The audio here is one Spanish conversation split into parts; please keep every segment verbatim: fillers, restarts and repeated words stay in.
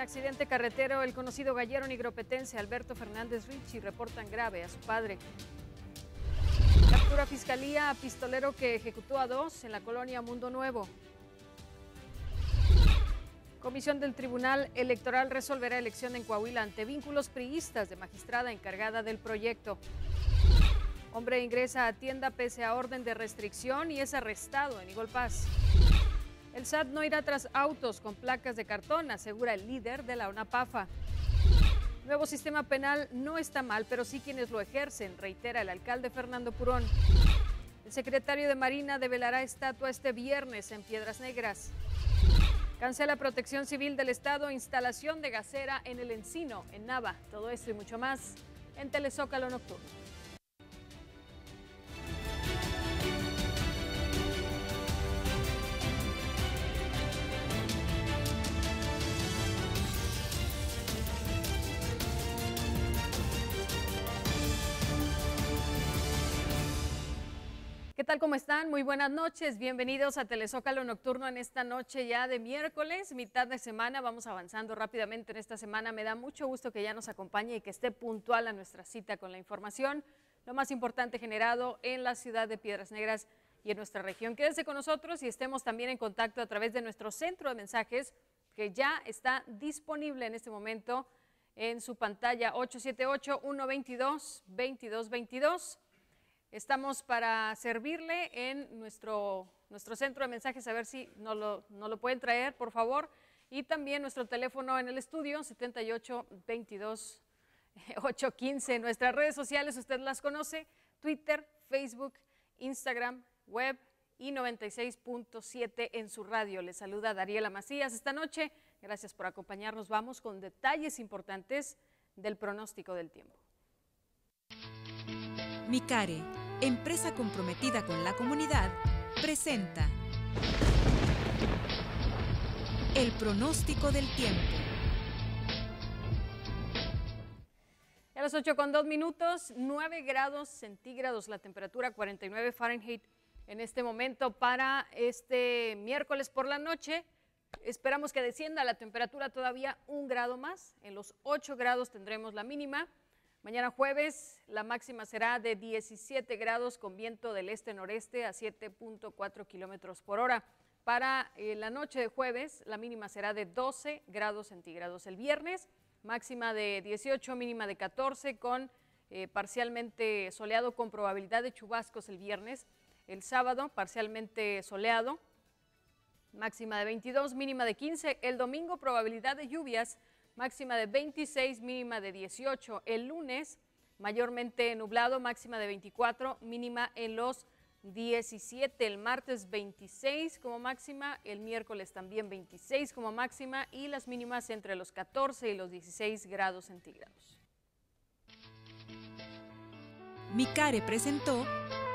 accidente carretero, el conocido gallero nigropetense Alberto Fernández Richie reportan grave a su padre. Captura Fiscalía a pistolero que ejecutó a dos en la colonia Mundo Nuevo. Comisión del Tribunal Electoral resolverá elección en Coahuila ante vínculos priistas de magistrada encargada del proyecto. Hombre ingresa a tienda pese a orden de restricción y es arrestado en Eagle Pass. El S A T no irá tras autos con placas de cartón, asegura el líder de la ONAPAFA. Nuevo sistema penal no está mal, pero sí quienes lo ejercen, reitera el alcalde Fernando Purón. El secretario de Marina develará estatua este viernes en Piedras Negras. Cancela Protección Civil del Estado instalación de gasera en El Encino, en Nava. Todo esto y mucho más en Telezócalo Nocturno. ¿Qué tal? ¿Cómo están? Muy buenas noches. Bienvenidos a Telezócalo Nocturno en esta noche ya de miércoles, mitad de semana. Vamos avanzando rápidamente en esta semana. Me da mucho gusto que ya nos acompañe y que esté puntual a nuestra cita con la información, lo más importante generado en la ciudad de Piedras Negras y en nuestra región. Quédense con nosotros y estemos también en contacto a través de nuestro centro de mensajes que ya está disponible en este momento en su pantalla ocho siete ocho, uno dos dos, dos dos dos dos. Estamos para servirle en nuestro, nuestro centro de mensajes, a ver si nos lo, nos lo pueden traer, por favor. Y también nuestro teléfono en el estudio, setenta y ocho, veintidós, ochocientos quince. Nuestras redes sociales, usted las conoce, Twitter, Facebook, Instagram, web y noventa y seis punto siete en su radio. Les saluda Dariela Macías esta noche. Gracias por acompañarnos. Vamos con detalles importantes del pronóstico del tiempo. Micare, empresa comprometida con la comunidad, presenta el pronóstico del tiempo. A las ocho con dos minutos, nueve grados centígrados, la temperatura cuarenta y nueve Fahrenheit en este momento para este miércoles por la noche. Esperamos que descienda la temperatura todavía un grado más, en los ocho grados tendremos la mínima. Mañana jueves la máxima será de diecisiete grados con viento del este-noreste a siete punto cuatro kilómetros por hora. Para eh, la noche de jueves la mínima será de doce grados centígrados. El viernes máxima de dieciocho, mínima de catorce con eh, parcialmente soleado con probabilidad de chubascos el viernes. El sábado parcialmente soleado, máxima de veintidós, mínima de quince. El domingo probabilidad de lluvias, máxima de veintiséis, mínima de dieciocho. El lunes, mayormente nublado, máxima de veinticuatro, mínima en los diecisiete. El martes, veintiséis como máxima. El miércoles también veintiséis como máxima y las mínimas entre los catorce y los dieciséis grados centígrados. Micare presentó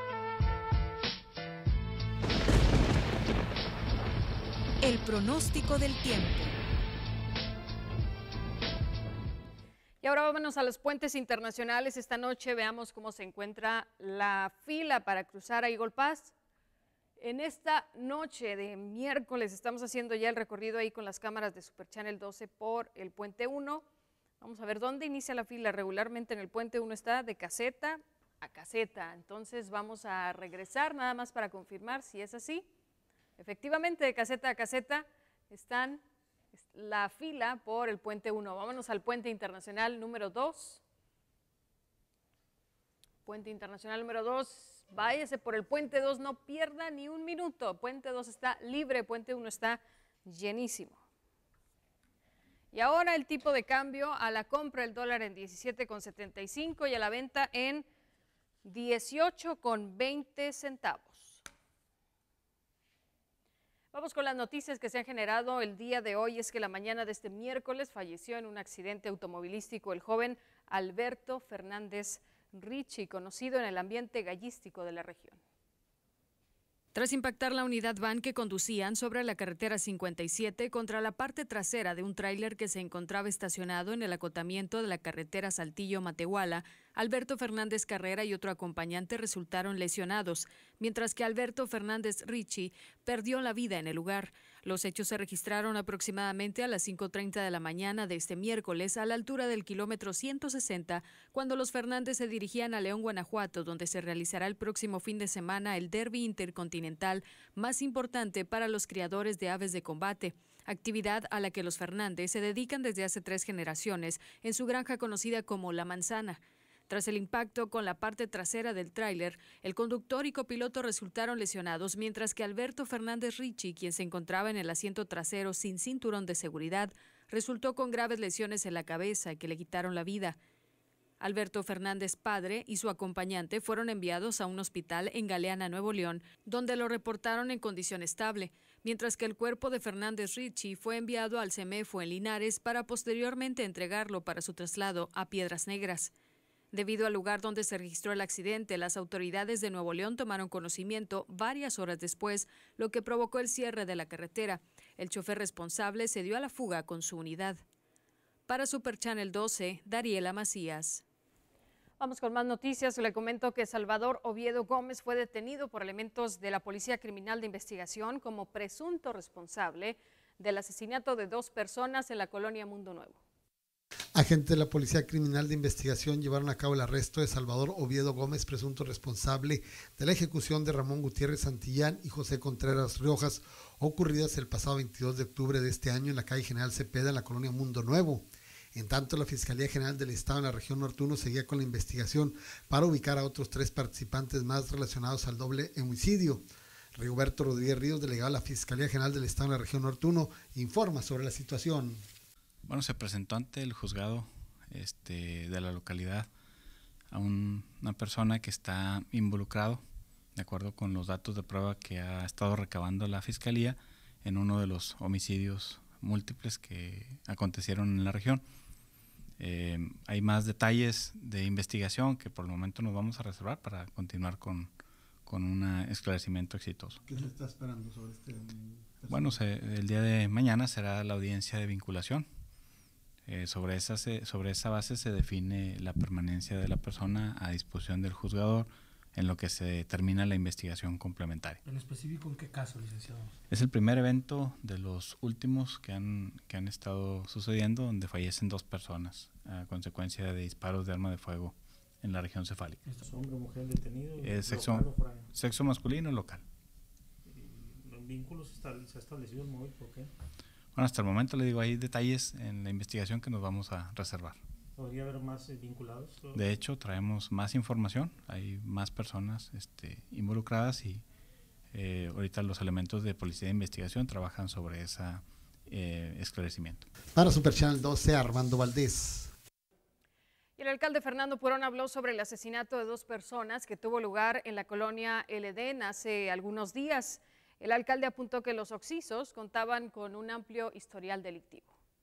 el pronóstico del tiempo. Y ahora vámonos a los puentes internacionales. Esta noche veamos cómo se encuentra la fila para cruzar a Eagle Pass. En esta noche de miércoles estamos haciendo ya el recorrido ahí con las cámaras de Super Channel doce por el puente uno. Vamos a ver dónde inicia la fila. Regularmente en el puente uno está de caseta a caseta. Entonces vamos a regresar nada más para confirmar si es así. Efectivamente, de caseta a caseta están la fila por el puente uno. Vámonos al puente internacional número dos. Puente internacional número dos. Váyase por el puente dos, no pierda ni un minuto. Puente dos está libre, puente uno está llenísimo. Y ahora el tipo de cambio: a la compra el dólar en diecisiete con setenta y cinco y a la venta en dieciocho con veinte centavos. Vamos con las noticias que se han generado el día de hoy. Es que la mañana de este miércoles falleció en un accidente automovilístico el joven Alberto Fernández Richie, conocido en el ambiente gallístico de la región. Tras impactar la unidad van que conducían sobre la carretera cincuenta y siete contra la parte trasera de un tráiler que se encontraba estacionado en el acotamiento de la carretera Saltillo-Matehuala, Alberto Fernández Carrera y otro acompañante resultaron lesionados, mientras que Alberto Fernández Ricci perdió la vida en el lugar. Los hechos se registraron aproximadamente a las cinco treinta de la mañana de este miércoles a la altura del kilómetro ciento sesenta, cuando los Fernández se dirigían a León, Guanajuato, donde se realizará el próximo fin de semana el derbi intercontinental más importante para los criadores de aves de combate, actividad a la que los Fernández se dedican desde hace tres generaciones en su granja conocida como La Manzana. Tras el impacto con la parte trasera del tráiler, el conductor y copiloto resultaron lesionados, mientras que Alberto Fernández Ricci, quien se encontraba en el asiento trasero sin cinturón de seguridad, resultó con graves lesiones en la cabeza que le quitaron la vida. Alberto Fernández padre y su acompañante fueron enviados a un hospital en Galeana, Nuevo León, donde lo reportaron en condición estable, mientras que el cuerpo de Fernández Ricci fue enviado al CEMEFO en Linares para posteriormente entregarlo para su traslado a Piedras Negras. Debido al lugar donde se registró el accidente, las autoridades de Nuevo León tomaron conocimiento varias horas después, lo que provocó el cierre de la carretera. El chofer responsable se dio a la fuga con su unidad. Para Super Channel doce, Dariela Macías. Vamos con más noticias. Le comento que Salvador Oviedo Gómez fue detenido por elementos de la Policía Criminal de Investigación como presunto responsable del asesinato de dos personas en la colonia Mundo Nuevo. Agentes de la Policía Criminal de Investigación llevaron a cabo el arresto de Salvador Oviedo Gómez, presunto responsable de la ejecución de Ramón Gutiérrez Santillán y José Contreras Riojas, ocurridas el pasado veintidós de octubre de este año en la calle General Cepeda, en la colonia Mundo Nuevo. En tanto, la Fiscalía General del Estado en la región norte uno seguía con la investigación para ubicar a otros tres participantes más relacionados al doble homicidio. Rigoberto Rodríguez Ríos, delegado de la Fiscalía General del Estado en la región norte uno, informa sobre la situación. Bueno, se presentó ante el juzgado este, de la localidad a un, una persona que está involucrado, de acuerdo con los datos de prueba que ha estado recabando la Fiscalía, en uno de los homicidios múltiples que acontecieron en la región. Eh, hay más detalles de investigación que por el momento nos vamos a reservar para continuar con, con un esclarecimiento exitoso. ¿Qué se está esperando sobre este caso? Bueno, se, el día de mañana será la audiencia de vinculación. Eh, sobre, esa se, sobre esa base se define la permanencia de la persona a disposición del juzgador en lo que se determina la investigación complementaria. ¿En específico en qué caso, licenciado? Es el primer evento de los últimos que han, que han estado sucediendo donde fallecen dos personas a consecuencia de disparos de arma de fuego en la región cefálica. ¿Es hombre o mujer detenido? Es sexo, sexo masculino local. ¿Los vínculos se ha establecido el móvil? ¿Por qué? Bueno, hasta el momento le digo, hay detalles en la investigación que nos vamos a reservar. ¿Podría haber más eh, vinculados? De hecho, traemos más información, hay más personas este, involucradas y eh, ahorita los elementos de Policía de Investigación trabajan sobre ese eh, esclarecimiento. Para Super Channel doce, Armando Valdés. Y el alcalde Fernando Purón habló sobre el asesinato de dos personas que tuvo lugar en la colonia El Edén hace algunos días. El alcalde apuntó que los occisos contaban con un amplio historial delictivo.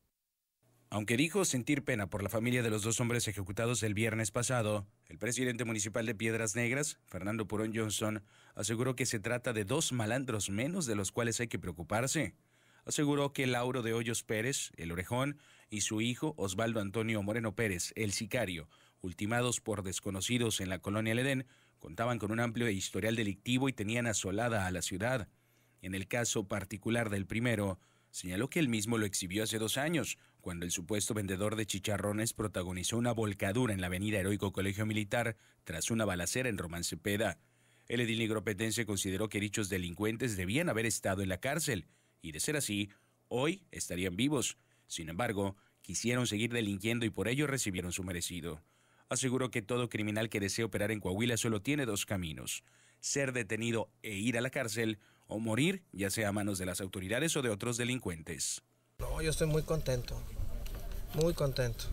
Aunque dijo sentir pena por la familia de los dos hombres ejecutados el viernes pasado, el presidente municipal de Piedras Negras, Fernando Purón Johnson, aseguró que se trata de dos malandros menos de los cuales hay que preocuparse. Aseguró que Lauro de Hoyos Pérez, el orejón, y su hijo Osvaldo Antonio Moreno Pérez, el sicario, ultimados por desconocidos en la colonia El Edén, contaban con un amplio historial delictivo y tenían asolada a la ciudad. En el caso particular del primero, señaló que él mismo lo exhibió hace dos años, cuando el supuesto vendedor de chicharrones protagonizó una volcadura en la avenida Heroico Colegio Militar tras una balacera en Román Cepeda. El edil nigropetense consideró que dichos delincuentes debían haber estado en la cárcel, y de ser así, hoy estarían vivos. Sin embargo, quisieron seguir delinquiendo y por ello recibieron su merecido. Aseguró que todo criminal que desee operar en Coahuila solo tiene dos caminos: ser detenido e ir a la cárcel, o morir, ya sea a manos de las autoridades o de otros delincuentes. No, yo estoy muy contento, muy contento,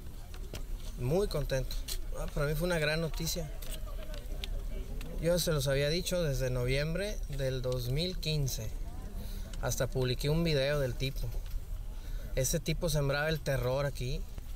muy contento. Ah, para mí fue una gran noticia. Yo se los había dicho desde noviembre del dos mil quince. Hasta publiqué un video del tipo. Ese tipo sembraba el terror aquí.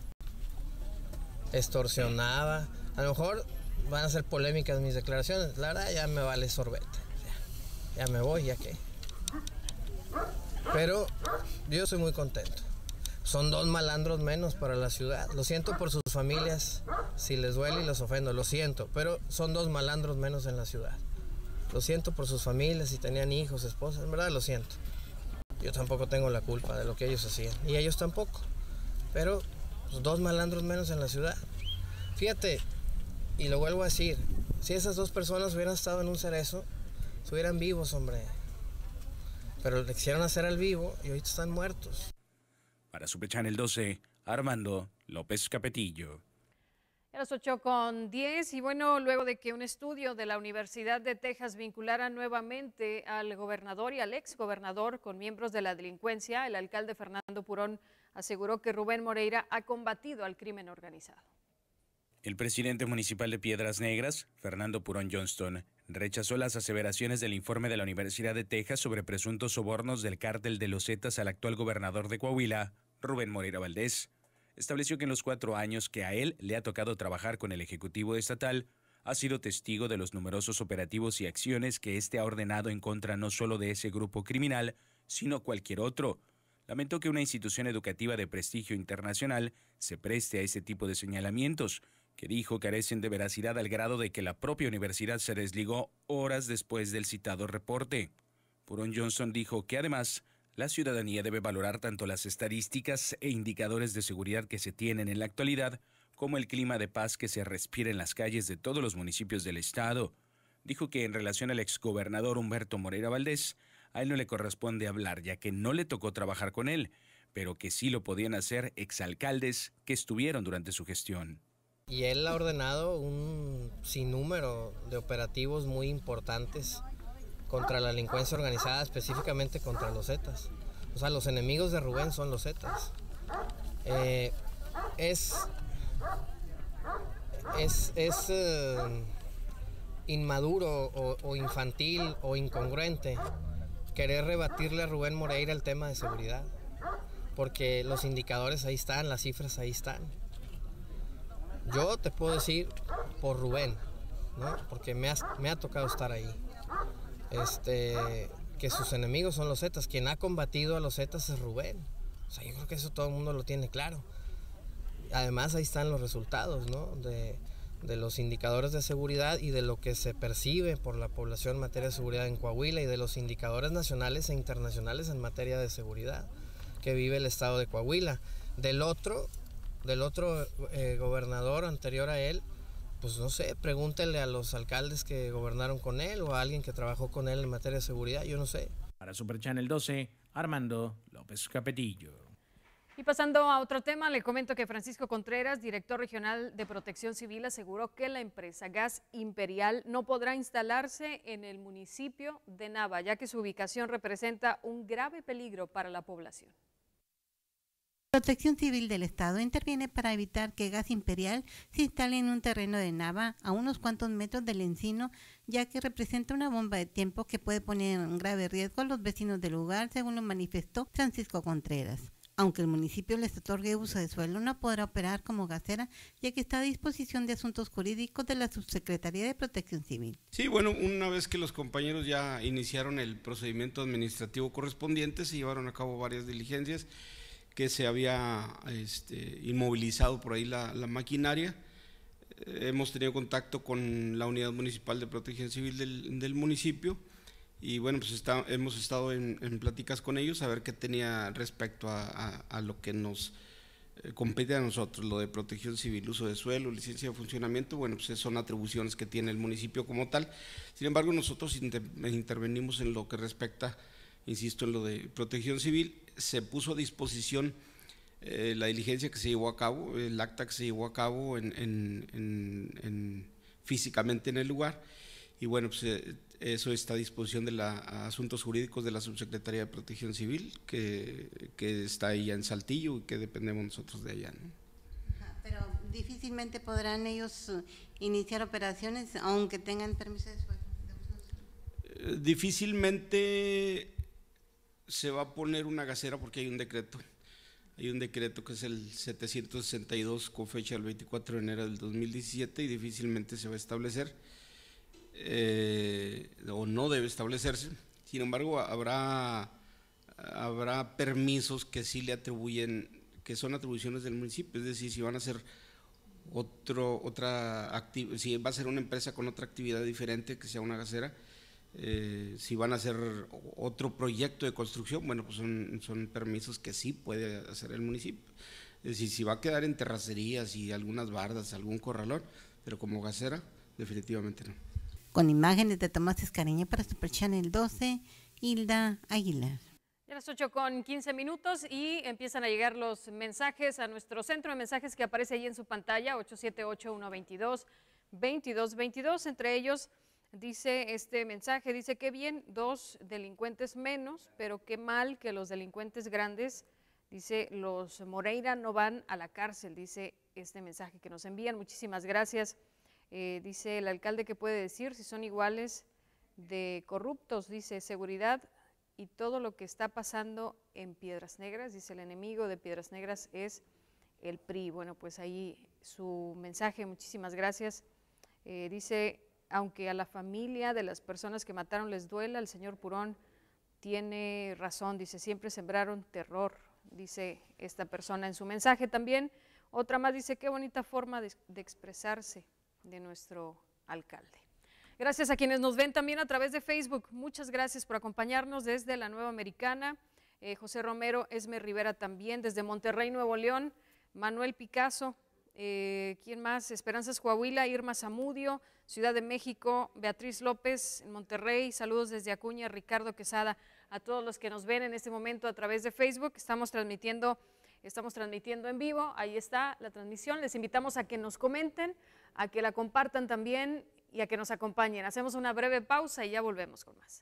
Extorsionaba. A lo mejor van a ser polémicas mis declaraciones. La verdad ya me vale sorbete. Ya, ya me voy, ya que. Pero yo soy muy contento. son dos malandros menos para la ciudad. Lo siento por sus familias, si les duele y les ofendo, lo siento, pero son dos malandros menos en la ciudad. Lo siento por sus familias, si tenían hijos, esposas, en verdad lo siento. Yo tampoco tengo la culpa de lo que ellos hacían, y ellos tampoco, pero pues, dos malandros menos en la ciudad. Fíjate, y lo vuelvo a decir, si esas dos personas hubieran estado en un cerezo, estuvieran vivos, hombre. Pero le quisieron hacer al vivo y ahorita están muertos. Para Super Channel doce, Armando López Capetillo. A las ocho con diez, y bueno, luego de que un estudio de la Universidad de Texas vinculara nuevamente al gobernador y al ex gobernador con miembros de la delincuencia, el alcalde Fernando Purón aseguró que Rubén Moreira ha combatido al crimen organizado. El presidente municipal de Piedras Negras, Fernando Purón Johnston, rechazó las aseveraciones del informe de la Universidad de Texas sobre presuntos sobornos del cártel de los Zetas al actual gobernador de Coahuila, Rubén Moreira Valdés. Estableció que en los cuatro años que a él le ha tocado trabajar con el Ejecutivo Estatal, ha sido testigo de los numerosos operativos y acciones que éste ha ordenado en contra no solo de ese grupo criminal, sino cualquier otro. Lamentó que una institución educativa de prestigio internacional se preste a ese tipo de señalamientos, que dijo carecen de veracidad al grado de que la propia universidad se desligó horas después del citado reporte. Purón Johnston dijo que además la ciudadanía debe valorar tanto las estadísticas e indicadores de seguridad que se tienen en la actualidad, como el clima de paz que se respira en las calles de todos los municipios del estado. Dijo que en relación al exgobernador Humberto Moreira Valdés, a él no le corresponde hablar, ya que no le tocó trabajar con él, pero que sí lo podían hacer exalcaldes que estuvieron durante su gestión. Y él ha ordenado un sinnúmero de operativos muy importantes contra la delincuencia organizada, específicamente contra los Zetas. O sea, los enemigos de Rubén son los Zetas. Eh, es es, es eh, inmaduro o, o infantil o incongruente querer rebatirle a Rubén Moreira el tema de seguridad, porque los indicadores ahí están, las cifras ahí están. Yo te puedo decir por Rubén, ¿no? Porque me, has, me ha tocado estar ahí. Este, que sus enemigos son los Zetas. Quien ha combatido a los Zetas es Rubén. O sea, yo creo que eso todo el mundo lo tiene claro. Además, ahí están los resultados, ¿no? De, de los indicadores de seguridad y de lo que se percibe por la población en materia de seguridad en Coahuila, y de los indicadores nacionales e internacionales en materia de seguridad que vive el estado de Coahuila. Del otro, del otro eh, gobernador anterior a él, pues no sé, pregúntele a los alcaldes que gobernaron con él o a alguien que trabajó con él en materia de seguridad, yo no sé. Para Super Channel doce, Armando López Capetillo. Y pasando a otro tema, le comento que Francisco Contreras, director regional de Protección Civil, aseguró que la empresa Gas Imperial no podrá instalarse en el municipio de Nava, ya que su ubicación representa un grave peligro para la población. Protección Civil del Estado interviene para evitar que Gas Imperial se instale en un terreno de Nava a unos cuantos metros del encino, ya que representa una bomba de tiempo que puede poner en grave riesgo a los vecinos del lugar, según lo manifestó Francisco Contreras. Aunque el municipio les otorgue uso de suelo, no podrá operar como gasera, ya que está a disposición de asuntos jurídicos de la Subsecretaría de Protección Civil. Sí, bueno, una vez que los compañeros ya iniciaron el procedimiento administrativo correspondiente, se llevaron a cabo varias diligencias, que se había este, inmovilizado por ahí la, la maquinaria. Eh, hemos tenido contacto con la Unidad Municipal de Protección Civil del, del municipio, y bueno, pues está, hemos estado en, en pláticas con ellos a ver qué tenía respecto a, a, a lo que nos eh, compete a nosotros, lo de protección civil, uso de suelo, licencia de funcionamiento. Bueno, pues son atribuciones que tiene el municipio como tal. Sin embargo, nosotros inter, intervenimos en lo que respecta, insisto, en lo de protección civil. Se puso a disposición eh, la diligencia que se llevó a cabo, el acta que se llevó a cabo en, en, en, en, físicamente en el lugar, y bueno, pues eh, eso está a disposición de la a asuntos jurídicos de la Subsecretaría de Protección Civil, que, que está ahí en Saltillo y que dependemos nosotros de allá, ¿no? Pero difícilmente podrán ellos iniciar operaciones aunque tengan permiso de suelo. Eh, difícilmente se va a poner una gasera porque hay un decreto, hay un decreto que es el setecientos sesenta y dos con fecha del veinticuatro de enero del dos mil diecisiete, y difícilmente se va a establecer eh, o no debe establecerse. Sin embargo, habrá, habrá permisos que sí le atribuyen que son atribuciones del municipio, es decir, si van a hacer otro, otra actividad, si va a ser una empresa con otra actividad diferente que sea una gasera, eh, si van a hacer otro proyecto de construcción, bueno, pues son, son permisos que sí puede hacer el municipio. Es decir, si va a quedar en terracerías y algunas bardas, algún corralón, pero como gasera, definitivamente no. Con imágenes de Tomás Escariña para Super Channel doce, Hilda Aguilar. Ya las ocho con quince minutos y empiezan a llegar los mensajes a nuestro centro de mensajes que aparece ahí en su pantalla, ocho siete ocho, uno dos dos, dos dos dos dos. Entre ellos dice este mensaje, dice qué bien, dos delincuentes menos, pero qué mal que los delincuentes grandes, dice los Moreira no van a la cárcel, dice este mensaje que nos envían. Muchísimas gracias. Eh, dice el alcalde que puede decir si son iguales de corruptos, dice seguridad y todo lo que está pasando en Piedras Negras, dice el enemigo de Piedras Negras es el P R I. Bueno, pues ahí su mensaje, muchísimas gracias. Eh, dice, aunque a la familia de las personas que mataron les duela, el señor Purón tiene razón, dice, siempre sembraron terror, dice esta persona en su mensaje también. Otra más dice, qué bonita forma de, de expresarse de nuestro alcalde. Gracias a quienes nos ven también a través de Facebook. Muchas gracias por acompañarnos desde la Nueva Americana. Eh, José Romero, Esme Rivera también, desde Monterrey, Nuevo León. Manuel Picasso, eh, ¿quién más? Esperanzas Coahuila, Irma Zamudio, Ciudad de México, Beatriz López en Monterrey. Saludos desde Acuña, Ricardo Quesada. A todos los que nos ven en este momento a través de Facebook. Estamos transmitiendo, estamos transmitiendo en vivo. Ahí está la transmisión. Les invitamos a que nos comenten, a que la compartan también y a que nos acompañen. Hacemos una breve pausa y ya volvemos con más.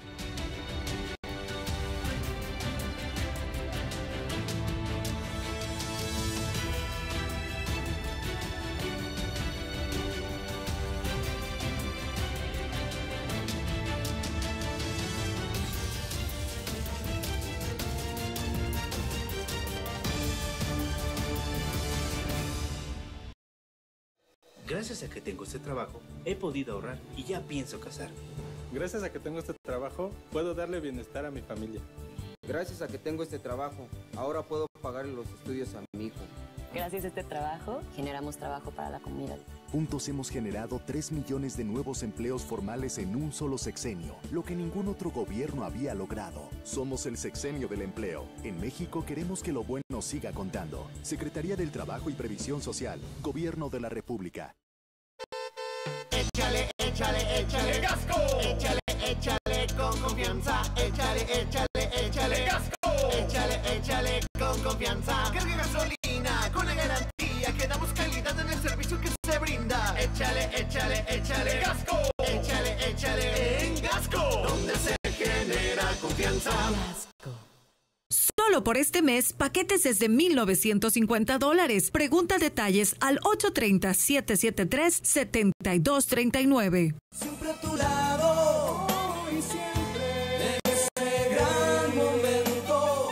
Gracias a que tengo este trabajo, he podido ahorrar y ya pienso casarme. Gracias a que tengo este trabajo, puedo darle bienestar a mi familia. Gracias a que tengo este trabajo, ahora puedo pagarle los estudios a mi hijo. Gracias a este trabajo, generamos trabajo para la comunidad. Juntos hemos generado tres millones de nuevos empleos formales en un solo sexenio, lo que ningún otro gobierno había logrado. Somos el sexenio del empleo. En México queremos que lo bueno siga contando. Secretaría del Trabajo y Previsión Social, Gobierno de la República. Échale, échale, échale Gasco. Échale, échale con confianza. Échale, échale, échale Gasco. Échale, échale con confianza. Carga gasolina con la garantía que damos calidad en el servicio que se brinda. Échale, échale, échale Gasco. Échale, échale en Gasco, donde se genera confianza. Gasco. Solo por este mes, paquetes desde mil novecientos cincuenta dólares. Pregunta detalles al ocho tres cero, siete siete tres, siete dos tres nueve. Siempre a tu lado, y siempre en ese gran momento,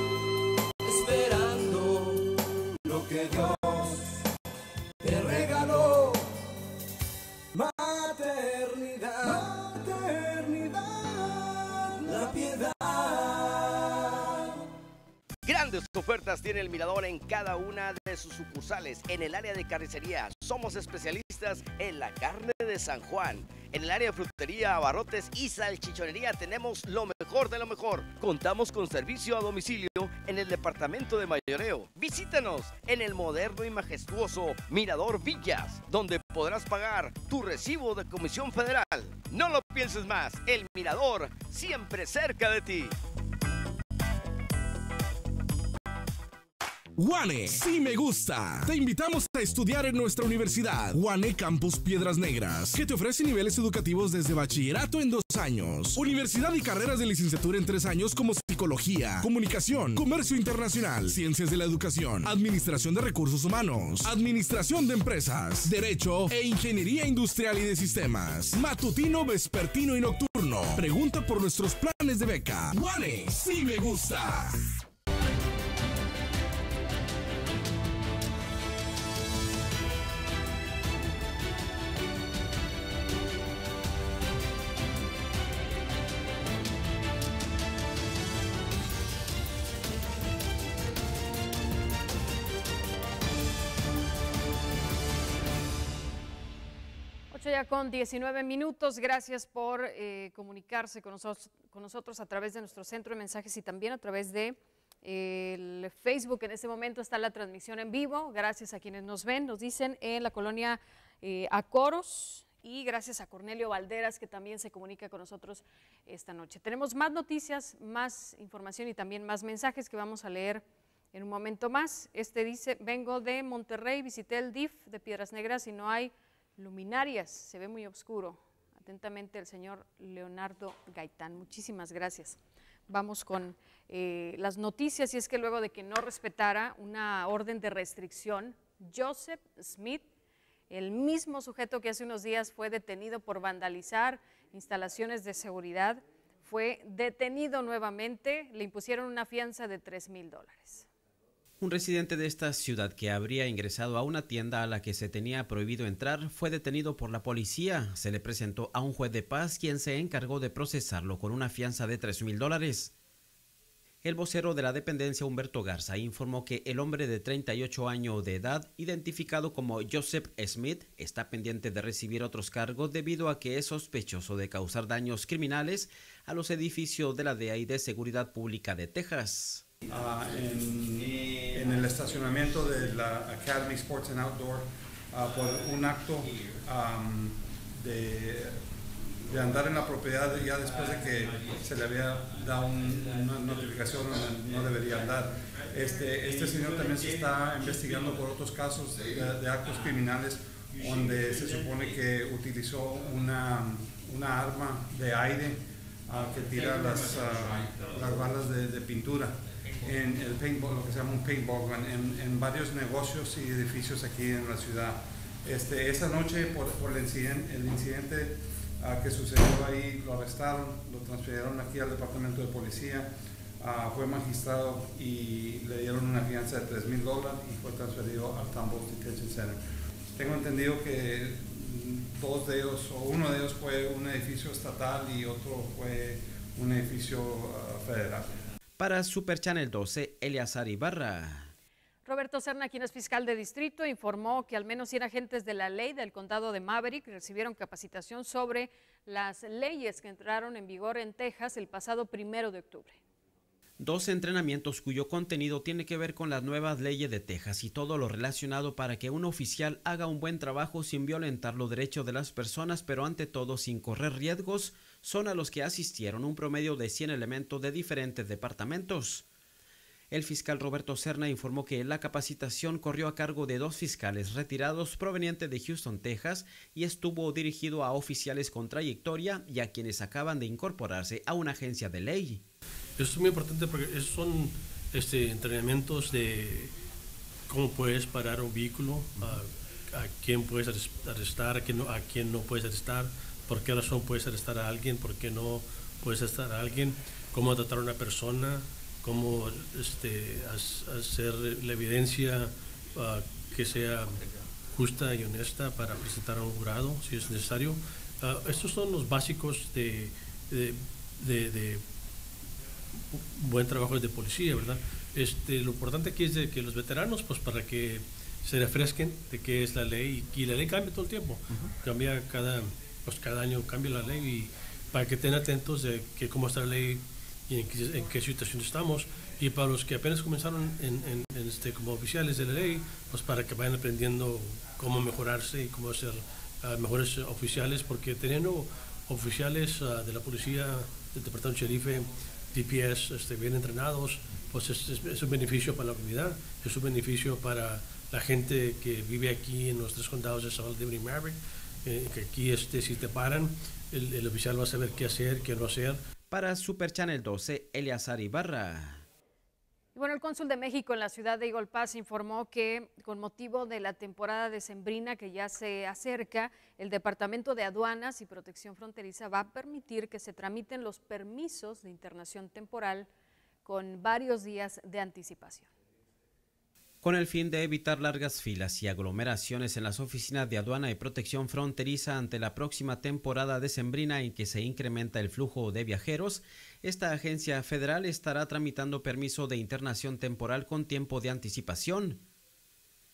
esperando lo que Dios te regaló. Maternidad, maternidad, la piedad. Grandes ofertas tiene el Mirador en cada una de sus sucursales. En el área de carnicería somos especialistas en la carne de San Juan. En el área de frutería, abarrotes y salchichonería tenemos lo mejor de lo mejor. Contamos con servicio a domicilio en el departamento de mayoreo. Visítanos en el moderno y majestuoso Mirador Villas, donde podrás pagar tu recibo de Comisión Federal. No lo pienses más, el Mirador siempre cerca de ti. UANE, sí me gusta. Te invitamos a estudiar en nuestra universidad, UANE Campus Piedras Negras, que te ofrece niveles educativos desde bachillerato en dos años, universidad y carreras de licenciatura en tres años como psicología, comunicación, comercio internacional, ciencias de la educación, administración de recursos humanos, administración de empresas, derecho e ingeniería industrial y de sistemas, matutino, vespertino y nocturno. Pregunta por nuestros planes de beca. UANE, sí me gusta. ya con diecinueve minutos. Gracias por eh, comunicarse con nosotros, con nosotros a través de nuestro centro de mensajes y también a través de eh, el Facebook. En este momento está la transmisión en vivo. Gracias a quienes nos ven, nos dicen en la colonia eh, Acoros, y gracias a Cornelio Valderas, que también se comunica con nosotros esta noche. Tenemos más noticias, más información y también más mensajes que vamos a leer en un momento más. Este dice: vengo de Monterrey, visité el D I F de Piedras Negras y no hay luminarias, se ve muy oscuro. Atentamente, el señor Leonardo Gaitán. Muchísimas gracias. Vamos con eh, las noticias, y es que luego de que no respetara una orden de restricción, Joseph Smith, el mismo sujeto que hace unos días fue detenido por vandalizar instalaciones de seguridad, fue detenido nuevamente. Le impusieron una fianza de tres mil dólares. Un residente de esta ciudad que habría ingresado a una tienda a la que se tenía prohibido entrar fue detenido por la policía. Se le presentó a un juez de paz, quien se encargó de procesarlo con una fianza de tres mil dólares. El vocero de la dependencia, Humberto Garza, informó que el hombre de treinta y ocho años de edad, identificado como Joseph Smith, está pendiente de recibir otros cargos debido a que es sospechoso de causar daños criminales a los edificios de la D E A y de Seguridad Pública de Texas. Uh, en, en el estacionamiento de la Academy Sports and Outdoor uh, por un acto um, de, de andar en la propiedad ya después de que se le había dado un, una notificación donde no debería andar. Este, este señor también se está investigando por otros casos de, de actos criminales donde se supone que utilizó una, una arma de aire uh, que tira las, uh, las balas de, de pintura en el paintball, lo que se llama un paintball, en, en varios negocios y edificios aquí en la ciudad. Este, esa noche, por, por el incidente, el incidente uh, que sucedió ahí, lo arrestaron, lo transfirieron aquí al departamento de policía, uh, fue magistrado y le dieron una fianza de tres mil dólares y fue transferido al Tambo Detention Center. Tengo entendido que dos de ellos, o uno de ellos fue un edificio estatal y otro fue un edificio uh, federal. Para Super Channel doce, Eleazar Ibarra. Roberto Serna, quien es fiscal de distrito, informó que al menos cien agentes de la ley del condado de Maverick recibieron capacitación sobre las leyes que entraron en vigor en Texas el pasado primero de octubre. Dos entrenamientos cuyo contenido tiene que ver con las nuevas leyes de Texas y todo lo relacionado para que un oficial haga un buen trabajo sin violentar los derechos de las personas, pero ante todo sin correr riesgos, son a los que asistieron un promedio de cien elementos de diferentes departamentos. El fiscal Roberto Serna informó que la capacitación corrió a cargo de dos fiscales retirados provenientes de Houston, Texas, y estuvo dirigido a oficiales con trayectoria y a quienes acaban de incorporarse a una agencia de ley. Eso es muy importante porque esos son este, entrenamientos de cómo puedes parar un vehículo, a, a quién puedes arrestar, a quién no, a quién no puedes arrestar, por qué razón puedes arrestar a alguien, por qué no puedes arrestar a alguien, cómo tratar a una persona, cómo este, hacer la evidencia uh, que sea justa y honesta para presentar a un jurado si es necesario. Uh, estos son los básicos de, de, de, de buen trabajo de policía, ¿verdad? Este, lo importante aquí es de que los veteranos, pues para que se refresquen de qué es la ley, y la ley cambia todo el tiempo, uh-huh. cambia cada, pues cada año cambia la ley, y para que estén atentos de que cómo está la ley y en qué, en qué situación estamos, y para los que apenas comenzaron en, en, en este, como oficiales de la ley, pues para que vayan aprendiendo cómo mejorarse y cómo ser uh, mejores oficiales, porque teniendo oficiales uh, de la policía, del departamento sheriff, D P S este, bien entrenados, pues es, es, es un beneficio para la comunidad, es un beneficio para la gente que vive aquí en los tres condados de Salt Lake y Maverick, eh, que aquí este, si te paran, el, el oficial va a saber qué hacer, qué no hacer. Para Super Channel doce, Eleazar Ibarra. Y bueno, el cónsul de México en la ciudad de Eagle Pass informó que con motivo de la temporada decembrina que ya se acerca, el Departamento de Aduanas y Protección Fronteriza va a permitir que se tramiten los permisos de internación temporal con varios días de anticipación. Con el fin de evitar largas filas y aglomeraciones en las oficinas de aduana y protección fronteriza ante la próxima temporada decembrina en que se incrementa el flujo de viajeros, esta agencia federal estará tramitando permiso de internación temporal con tiempo de anticipación.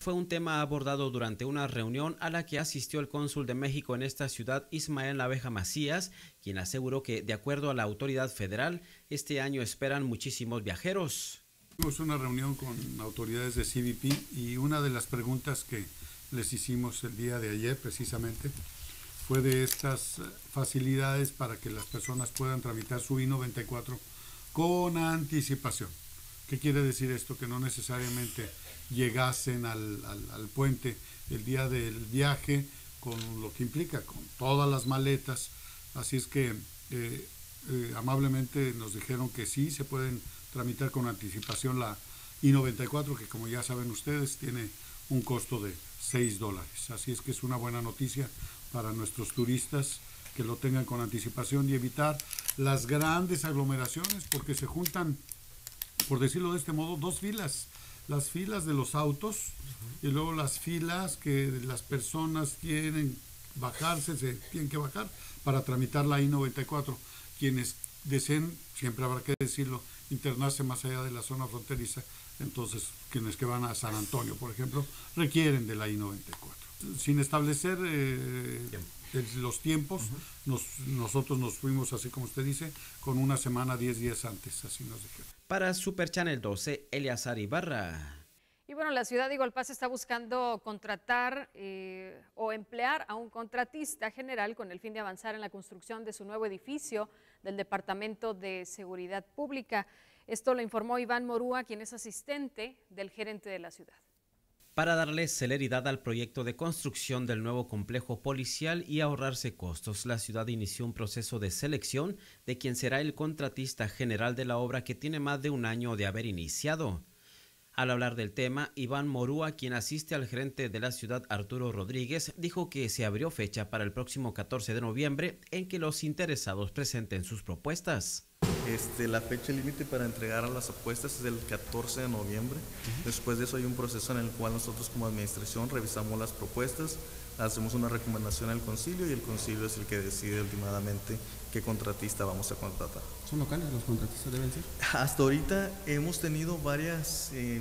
fue un tema abordado durante una reunión a la que asistió el cónsul de México en esta ciudad, Ismael Naveja Macías, quien aseguró que, de acuerdo a la autoridad federal, este año esperan muchísimos viajeros. Tuvimos una reunión con autoridades de C B P y una de las preguntas que les hicimos el día de ayer precisamente fue de estas facilidades para que las personas puedan tramitar su I noventa y cuatro con anticipación. ¿Qué quiere decir esto? Que no necesariamente llegasen al, al, al puente el día del viaje con lo que implica, con todas las maletas. Así es que eh, eh, amablemente nos dijeron que sí se pueden tramitar con anticipación la I noventa y cuatro, que como ya saben ustedes tiene un costo de seis dólares. Así es que es una buena noticia para nuestros turistas que lo tengan con anticipación y evitar las grandes aglomeraciones, porque se juntan, por decirlo de este modo, dos filas. Las filas de los autos uh-huh. y luego las filas que las personas quieren bajarse, se tienen que bajar para tramitar la I noventa y cuatro. Quienes deseen, siempre habrá que decirlo, internarse más allá de la zona fronteriza, entonces quienes que van a San Antonio, por ejemplo, requieren de la I noventa y cuatro. Sin establecer eh, los tiempos, uh-huh. nos, nosotros nos fuimos, así como usted dice, con una semana, diez días antes, así nos dijeron. Para Super Channel doce, Eleazar Ibarra. Y bueno, la ciudad de Igualpaz está buscando contratar eh, o emplear a un contratista general con el fin de avanzar en la construcción de su nuevo edificio del Departamento de Seguridad Pública. Esto lo informó Iván Morúa, quien es asistente del gerente de la ciudad. Para darle celeridad al proyecto de construcción del nuevo complejo policial y ahorrarse costos, la ciudad inició un proceso de selección de quien será el contratista general de la obra, que tiene más de un año de haber iniciado. Al hablar del tema, Iván Morúa, quien asiste al gerente de la ciudad, Arturo Rodríguez, dijo que se abrió fecha para el próximo catorce de noviembre en que los interesados presenten sus propuestas. Este, la fecha límite para entregar a las apuestas es el catorce de noviembre. Uh-huh. Después de eso hay un proceso en el cual nosotros como administración revisamos las propuestas, hacemos una recomendación al concilio y el concilio es el que decide últimamente qué contratista vamos a contratar. ¿Son locales los contratistas deben ser? Hasta ahorita hemos tenido varias eh,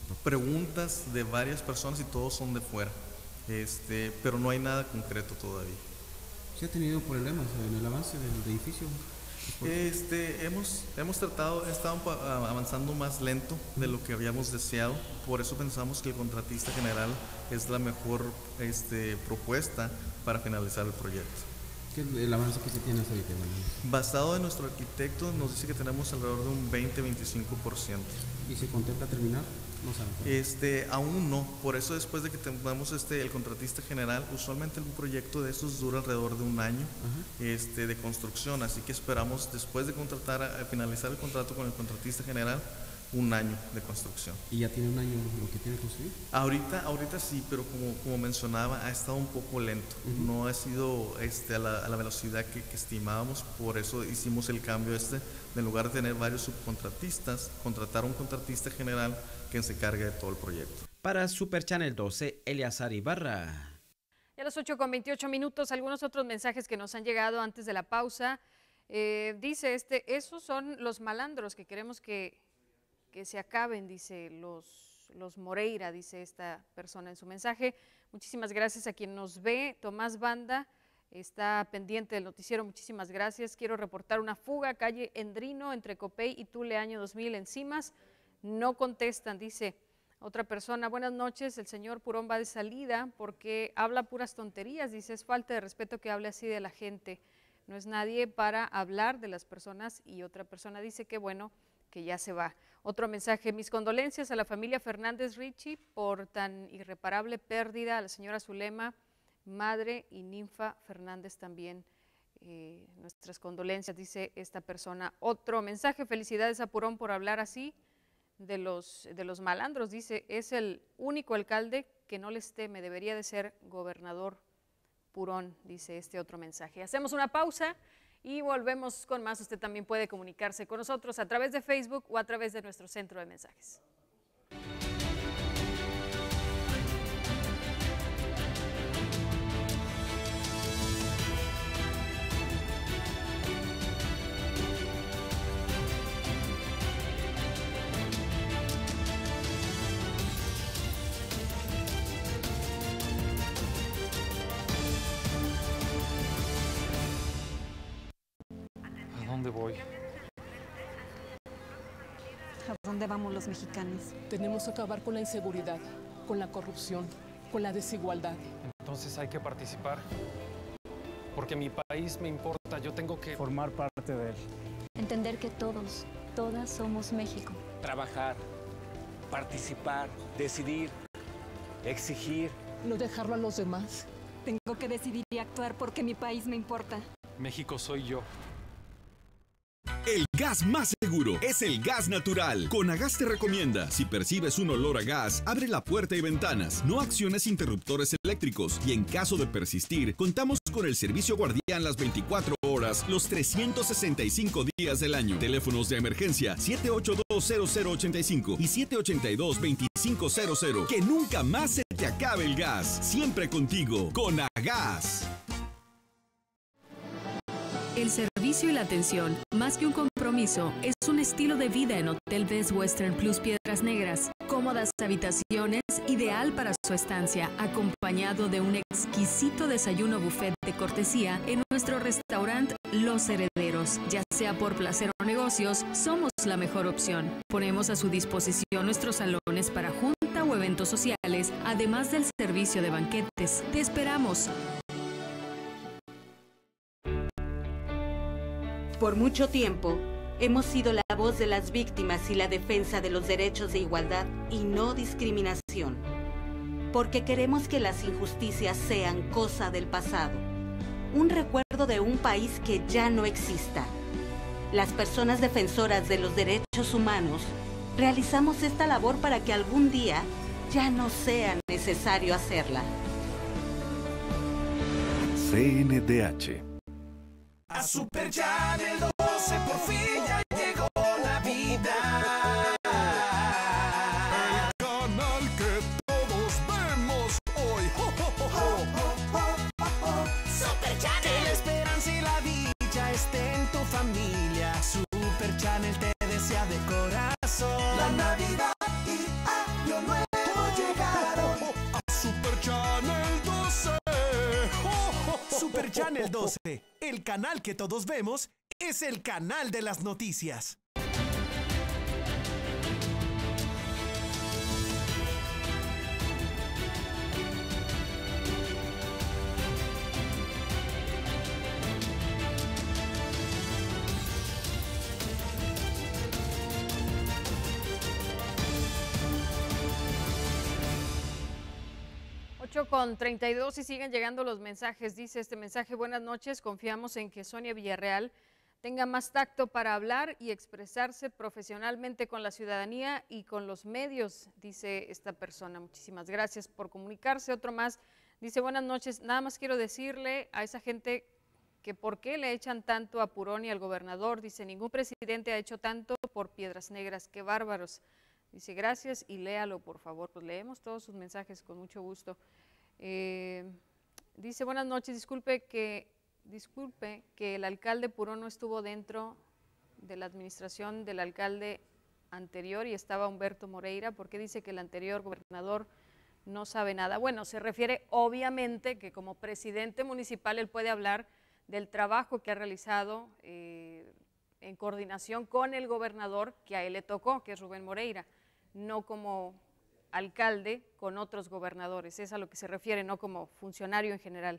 preguntas de varias personas y todos son de fuera, este, pero no hay nada concreto todavía. ¿Se ha tenido problemas en el avance del edificio? Este, hemos, hemos tratado, estado avanzando más lento de lo que habíamos deseado, por eso pensamos que el contratista general es la mejor este, propuesta para finalizar el proyecto. ¿Qué es el avance que se tiene hasta ahorita? Basado en nuestro arquitecto nos dice que tenemos alrededor de un veinte a veinticinco por ciento. ¿Y se contempla terminar? No saben. Este, aún no, por eso después de que tengamos este, el contratista general, usualmente un proyecto de estos dura alrededor de un año este, de construcción, así que esperamos después de contratar, a finalizar el contrato con el contratista general, un año de construcción. ¿Y ya tiene un año lo que tiene que construir? Ahorita, ahorita sí, pero como, como mencionaba, ha estado un poco lento, uh-huh. no ha sido este, a, la, a la velocidad que, que estimábamos, por eso hicimos el cambio este, en lugar de tener varios subcontratistas, contratar a un contratista general que se encargue de todo el proyecto. Para Super Channel doce, Eleazar Ibarra. Y a las ocho con veintiocho minutos, algunos otros mensajes que nos han llegado antes de la pausa. Eh, dice este, esos son los malandros que queremos que, que se acaben, dice los, los Moreira, dice esta persona en su mensaje. Muchísimas gracias a quien nos ve. Tomás Banda está pendiente del noticiero, muchísimas gracias. Quiero reportar una fuga, calle Endrino, entre Copey y Tule, año dos mil, en Cimas. No contestan, dice otra persona. Buenas noches, el señor Purón va de salida porque habla puras tonterías, dice, es falta de respeto que hable así de la gente, no es nadie para hablar de las personas. Y otra persona dice que bueno, que ya se va. Otro mensaje, mis condolencias a la familia Fernández Richie por tan irreparable pérdida, a la señora Zulema, madre, y Ninfa Fernández también. Eh, nuestras condolencias, dice esta persona. Otro mensaje, felicidades a Purón por hablar así de los, de los malandros, dice, es el único alcalde que no les teme, debería de ser gobernador Purón, dice este otro mensaje. Hacemos una pausa y volvemos con más. Usted también puede comunicarse con nosotros a través de Facebook o a través de nuestro centro de mensajes. voy? ¿A dónde vamos los mexicanos? Tenemos que acabar con la inseguridad, con la corrupción, con la desigualdad. Entonces hay que participar. Porque mi país me importa, yo tengo que formar parte de él. Entender que todos, todas somos México. Trabajar, participar, decidir, exigir. No dejarlo a los demás. Tengo que decidir y actuar porque mi país me importa. México soy yo. El gas más seguro es el gas natural. Conagas te recomienda, si percibes un olor a gas, abre la puerta y ventanas, no acciones interruptores eléctricos y en caso de persistir, contamos con el servicio guardián las veinticuatro horas, los trescientos sesenta y cinco días del año. Teléfonos de emergencia siete ocho dos cero cero ocho cinco y siete ocho dos dos cinco cero cero. Que nunca más se te acabe el gas. Siempre contigo, Conagas. El servicio y la atención, más que un compromiso, es un estilo de vida en Hotel Best Western Plus Piedras Negras. Cómodas habitaciones, ideal para su estancia, acompañado de un exquisito desayuno buffet de cortesía en nuestro restaurante Los Herederos. Ya sea por placer o negocios, somos la mejor opción. Ponemos a su disposición nuestros salones para junta o eventos sociales, además del servicio de banquetes. Te esperamos. Por mucho tiempo, hemos sido la voz de las víctimas y la defensa de los derechos de igualdad y no discriminación, porque queremos que las injusticias sean cosa del pasado, un recuerdo de un país que ya no exista. Las personas defensoras de los derechos humanos realizamos esta labor para que algún día ya no sea necesario hacerla. C N D H. A Super Channel doce por fin ya llegó Navidad. El canal que todos vemos hoy. ¡Oh, oh, oh, oh! Oh, oh, oh, oh. Super Channel. Que la esperanza y la dicha esté en tu familia. Super Channel te desea de corazón. La Navidad y Año Nuevo llegaron. Oh, oh, oh. A Super Channel doce. Oh, oh, oh, Super Channel doce. El canal que todos vemos es el canal de las noticias. ocho con treinta y dos y siguen llegando los mensajes. Dice este mensaje: buenas noches, confiamos en que Sonia Villarreal tenga más tacto para hablar y expresarse profesionalmente con la ciudadanía y con los medios, dice esta persona. Muchísimas gracias por comunicarse. Otro más dice: buenas noches, nada más quiero decirle a esa gente que por qué le echan tanto a Purón y al gobernador. Dice: ningún presidente ha hecho tanto por Piedras Negras, qué bárbaros. Dice: gracias y léalo, por favor. Pues leemos todos sus mensajes con mucho gusto. Eh, dice: buenas noches, disculpe que, disculpe que el alcalde Purón no estuvo dentro de la administración del alcalde anterior y estaba Humberto Moreira. ¿Por qué dice que el anterior gobernador no sabe nada? Bueno, se refiere obviamente que como presidente municipal él puede hablar del trabajo que ha realizado eh, en coordinación con el gobernador que a él le tocó, que es Rubén Moreira, no como alcalde con otros gobernadores. Es a lo que se refiere, no como funcionario en general,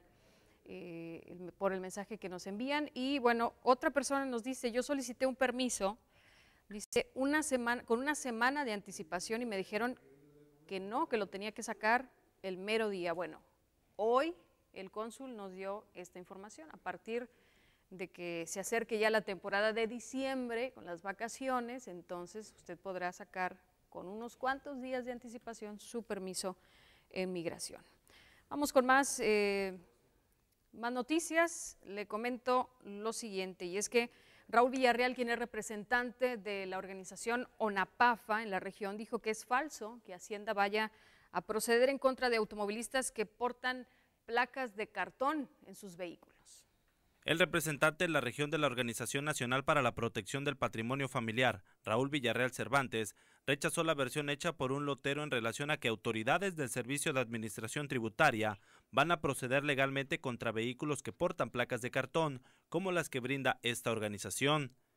eh, por el mensaje que nos envían. Y bueno, otra persona nos dice: yo solicité un permiso, dice, una semana, con una semana de anticipación y me dijeron que no, que lo tenía que sacar el mero día. Bueno, hoy el cónsul nos dio esta información. A partir de que se acerque ya la temporada de diciembre con las vacaciones, entonces usted podrá sacar con unos cuantos días de anticipación su permiso en migración. Vamos con más, eh, más noticias. Le comento lo siguiente, y es que Raúl Villarreal, quien es representante de la organización ONAPAFA en la región, dijo que es falso que Hacienda vaya a proceder en contra de automovilistas que portan placas de cartón en sus vehículos. El representante de la región de la Organización Nacional para la Protección del Patrimonio Familiar, Raúl Villarreal Cervantes, rechazó la versión hecha por un lotero en relación a que autoridades del Servicio de Administración Tributaria van a proceder legalmente contra vehículos que portan placas de cartón, como las que brinda esta organización.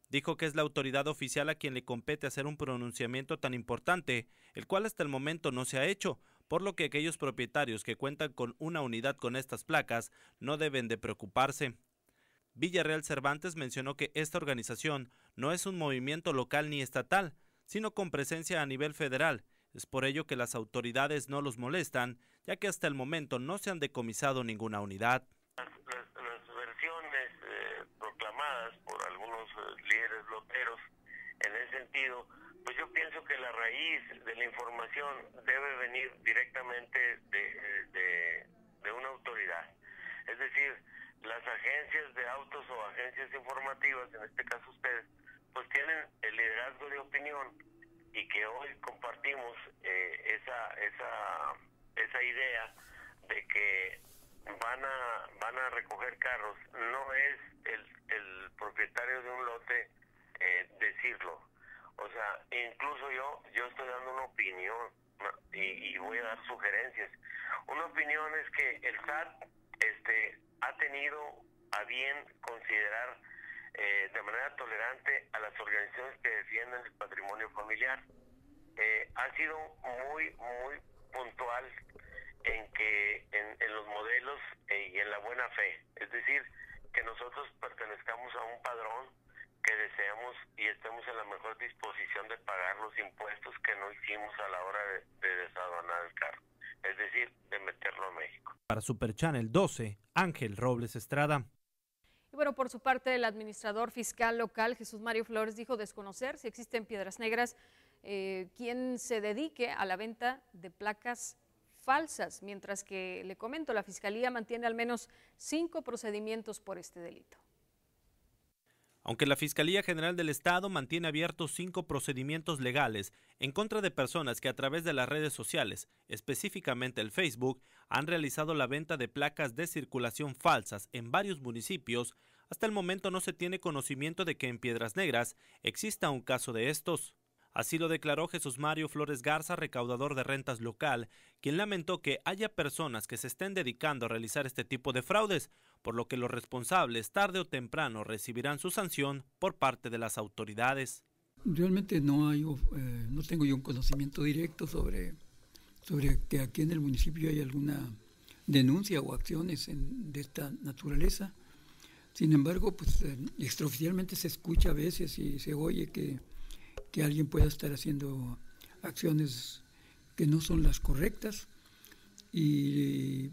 Dijo que es la autoridad oficial a quien le compete hacer un pronunciamiento tan importante, el cual hasta el momento no se ha hecho, por lo que aquellos propietarios que cuentan con una unidad con estas placas no deben de preocuparse. Villarreal Cervantes mencionó que esta organización no es un movimiento local ni estatal, sino con presencia a nivel federal. Es por ello que las autoridades no los molestan, ya que hasta el momento no se han decomisado ninguna unidad. Las, las, las versiones eh, proclamadas por algunos eh, líderes loteros en ese sentido, pues yo pienso que la raíz de la información debe venir directamente de, de, de una autoridad. Es decir, las agencias de autos o agencias informativas, en este caso ustedes, pues tienen el liderazgo de opinión y que hoy compartimos eh, esa, esa, esa idea de que van a van a recoger carros. No es el, el propietario de un lote eh, decirlo. O sea, incluso yo yo estoy dando una opinión y, y voy a dar sugerencias. Una opinión es que el S A T este, ha tenido a bien considerar eh, de manera tolerante a las organizaciones que defienden el patrimonio familiar. Eh, ha sido muy, muy puntual en que en, en los modelos eh, y en la buena fe, es decir, que nosotros pertenezcamos a un padrón, que deseamos y estemos en la mejor disposición de pagar los impuestos que no hicimos a la hora de, de desaduanar el carro, es decir, de meterlo a México. Para Super Channel doce, Ángel Robles Estrada. Y bueno, por su parte, el administrador fiscal local, Jesús Mario Flores, dijo desconocer si existe en Piedras Negras eh, quien se dedique a la venta de placas falsas, mientras que, le comento, la Fiscalía mantiene al menos cinco procedimientos por este delito. Aunque la Fiscalía General del Estado mantiene abiertos cinco procedimientos legales en contra de personas que a través de las redes sociales, específicamente el Facebook, han realizado la venta de placas de circulación falsas en varios municipios, hasta el momento no se tiene conocimiento de que en Piedras Negras exista un caso de estos. Así lo declaró Jesús Mario Flores Garza, recaudador de rentas local, quien lamentó que haya personas que se estén dedicando a realizar este tipo de fraudes, por lo que los responsables tarde o temprano recibirán su sanción por parte de las autoridades. Realmente no hay, eh, no tengo yo un conocimiento directo sobre, sobre que aquí en el municipio hay alguna denuncia o acciones en, de esta naturaleza. Sin embargo, pues eh, extraoficialmente se escucha a veces y se oye que que alguien pueda estar haciendo acciones que no son las correctas y,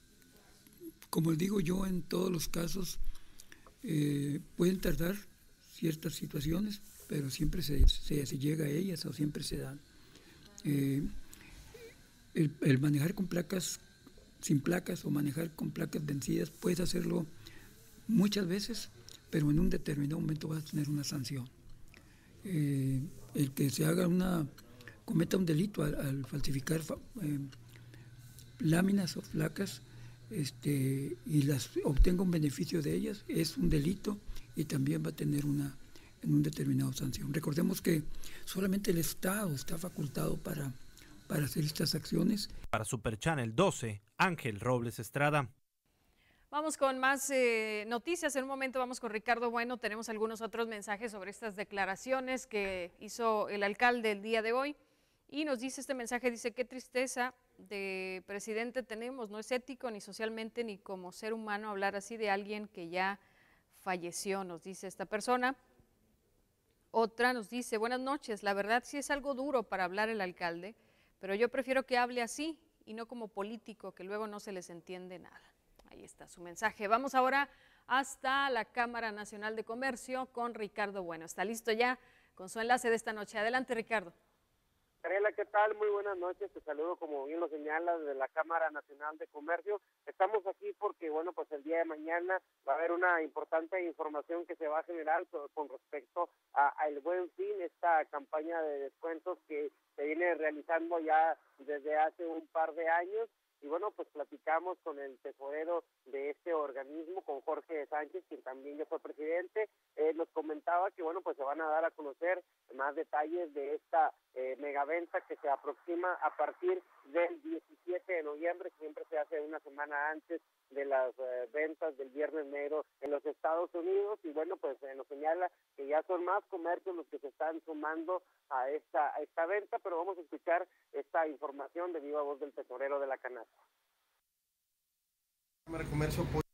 como digo yo, en todos los casos eh, pueden tardar ciertas situaciones, pero siempre se, se, se llega a ellas o siempre se dan. Eh, el, el manejar con placas, sin placas o manejar con placas vencidas, puedes hacerlo muchas veces, pero en un determinado momento vas a tener una sanción. Eh, el que se haga una, cometa un delito al, al falsificar eh, láminas o placas este, y las obtenga un beneficio de ellas, es un delito y también va a tener una en un determinado sanción. Recordemos que solamente el Estado está facultado para, para hacer estas acciones. Para Super Channel doce, Ángel Robles Estrada. Vamos con más eh, noticias. En un momento vamos con Ricardo Bueno. Tenemos algunos otros mensajes sobre estas declaraciones que hizo el alcalde el día de hoy. Y nos dice este mensaje, dice, qué tristeza de presidente tenemos. No es ético ni socialmente ni como ser humano hablar así de alguien que ya falleció, nos dice esta persona. Otra nos dice, buenas noches. La verdad sí es algo duro para hablar el alcalde, pero yo prefiero que hable así y no como político, que luego no se les entiende nada. Ahí está su mensaje. Vamos ahora hasta la Cámara Nacional de Comercio con Ricardo Bueno. Está listo ya con su enlace de esta noche. Adelante, Ricardo. Mariela, ¿qué tal? Muy buenas noches. Te saludo, como bien lo señalas, de la Cámara Nacional de Comercio. Estamos aquí porque, bueno, pues el día de mañana va a haber una importante información que se va a generar con respecto a, a el Buen Fin, esta campaña de descuentos que se viene realizando ya desde hace un par de años. y bueno, pues platicamos con el tesorero de este organismo, con Jorge Sánchez, quien también ya fue presidente. Eh, nos comentaba que bueno, pues se van a dar a conocer más detalles de esta eh, megaventa que se aproxima a partir del diecisiete de noviembre, siempre se hace una semana antes de las eh, ventas del Viernes Negro en los Estados Unidos, y bueno, pues eh, nos señala que ya son más comercios los que se están sumando a esta, a esta venta, pero vamos a escuchar esta información de viva voz del tesorero de la canasta. La Cámara de Comercio apoya,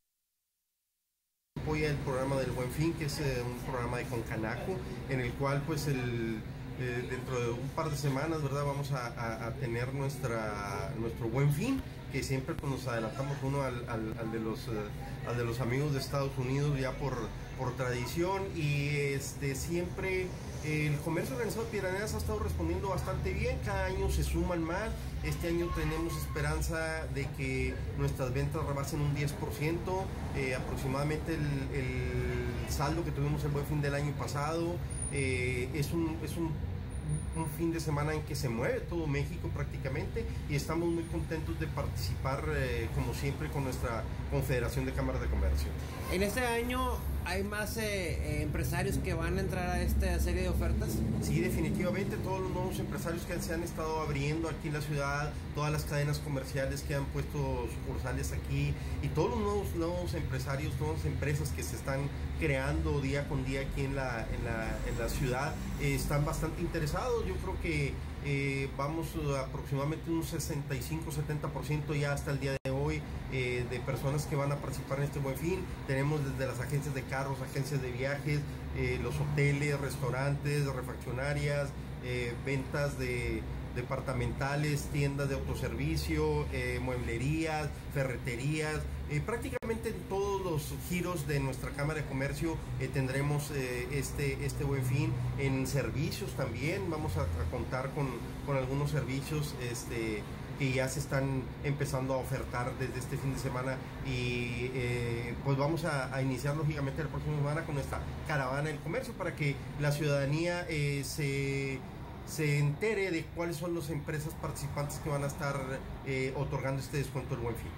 apoya el programa del Buen Fin, que es eh, un programa de Concanaco, en el cual pues el eh, dentro de un par de semanas, ¿verdad?, vamos a, a, a tener nuestra nuestro Buen Fin, que siempre pues, nos adelantamos uno al, al, al, de los, eh, al de los amigos de Estados Unidos ya por, por tradición, y este, siempre eh, el comercio organizado de Piedras Negras ha estado respondiendo bastante bien, cada año se suman más. Este año tenemos esperanza de que nuestras ventas rebasen un diez por ciento, eh, aproximadamente el, el saldo que tuvimos el Buen Fin del año pasado, eh, es un, es un un fin de semana en que se mueve todo México prácticamente, y estamos muy contentos de participar eh, como siempre con nuestra Confederación de Cámaras de Comercio. En este año hay más eh, eh, empresarios que van a entrar a esta serie de ofertas. Sí, definitivamente, todos los nuevos empresarios que se han estado abriendo aquí en la ciudad, todas las cadenas comerciales que han puesto sucursales aquí, y todos los nuevos, nuevos empresarios, nuevas empresas que se están creando día con día aquí en la, en la, en la ciudad, eh, están bastante interesados. Yo creo que eh, vamos a aproximadamente un sesenta y cinco a setenta por ciento ya hasta el día de hoy eh, de personas que van a participar en este Buen Fin. Tenemos desde las agencias de carros, agencias de viajes, eh, los hoteles, restaurantes, refaccionarias, eh, ventas de departamentales, tiendas de autoservicio, eh, mueblerías, ferreterías, eh, prácticamente en todos los giros de nuestra Cámara de Comercio eh, tendremos eh, este, este Buen Fin. En servicios también vamos a, a contar con, con algunos servicios este, que ya se están empezando a ofertar desde este fin de semana, y eh, pues vamos a, a iniciar lógicamente la próxima semana con esta caravana del comercio para que la ciudadanía eh, se... se entere de cuáles son las empresas participantes que van a estar eh, otorgando este descuento del Buen Fin.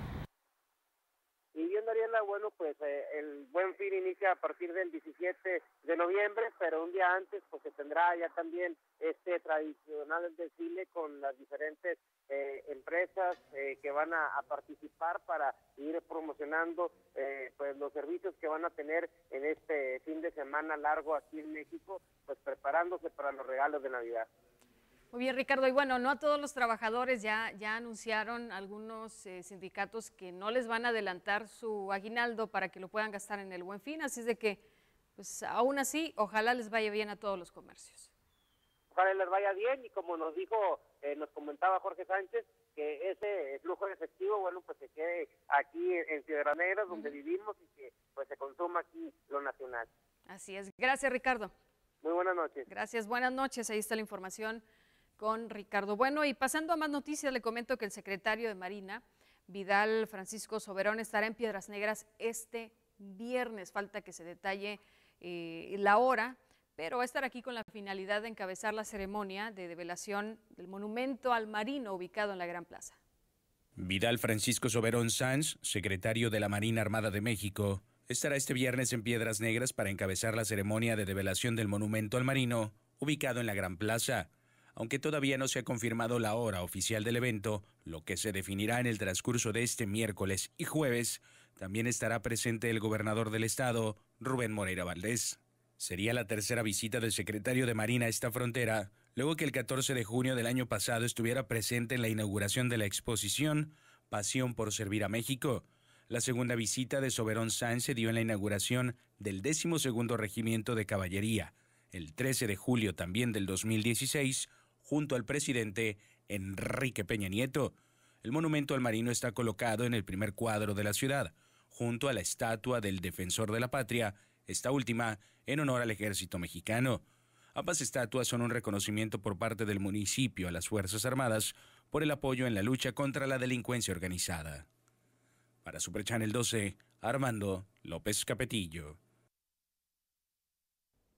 Y bien, Dariela, bueno, pues eh, el Buen Fin inicia a partir del diecisiete de noviembre, pero un día antes pues se tendrá ya también este tradicional desfile con las diferentes eh, empresas eh, que van a, a participar para ir promocionando eh, pues los servicios que van a tener en este fin de semana largo aquí en México, pues preparándose para los regalos de Navidad. Muy bien, Ricardo, y bueno, no a todos los trabajadores, ya, ya anunciaron algunos eh, sindicatos que no les van a adelantar su aguinaldo para que lo puedan gastar en el Buen Fin, así es de que, pues aún así, ojalá les vaya bien a todos los comercios. Ojalá les vaya bien, y como nos dijo, eh, nos comentaba Jorge Sánchez, que ese flujo de efectivo, bueno, pues se quede aquí en, en Piedras Negras, donde uh-huh. vivimos, y que pues se consuma aquí lo nacional. Así es. Gracias, Ricardo. Muy buenas noches. Gracias, buenas noches. Ahí está la información con Ricardo. Bueno, y pasando a más noticias, le comento que el secretario de Marina, Vidal Francisco Soberón, estará en Piedras Negras este viernes. Falta que se detalle eh, la hora, pero va a estar aquí con la finalidad de encabezar la ceremonia de develación del monumento al marino ubicado en la Gran Plaza. Vidal Francisco Soberón Sanz, secretario de la Marina Armada de México, estará este viernes en Piedras Negras para encabezar la ceremonia de develación del monumento al marino ubicado en la Gran Plaza. Aunque todavía no se ha confirmado la hora oficial del evento, lo que se definirá en el transcurso de este miércoles y jueves, también estará presente el gobernador del estado, Rubén Moreira Valdés. Sería la tercera visita del secretario de Marina a esta frontera, luego que el catorce de junio del año pasado estuviera presente en la inauguración de la exposición Pasión por Servir a México. La segunda visita de Soberón Sanz se dio en la inauguración del décimo segundo Regimiento de Caballería, el trece de julio también del dos mil dieciséis, junto al presidente Enrique Peña Nieto. El monumento al marino está colocado en el primer cuadro de la ciudad, junto a la estatua del Defensor de la Patria, esta última en honor al Ejército Mexicano. Ambas estatuas son un reconocimiento por parte del municipio a las Fuerzas Armadas por el apoyo en la lucha contra la delincuencia organizada. Para Super Channel doce, Armando López Capetillo.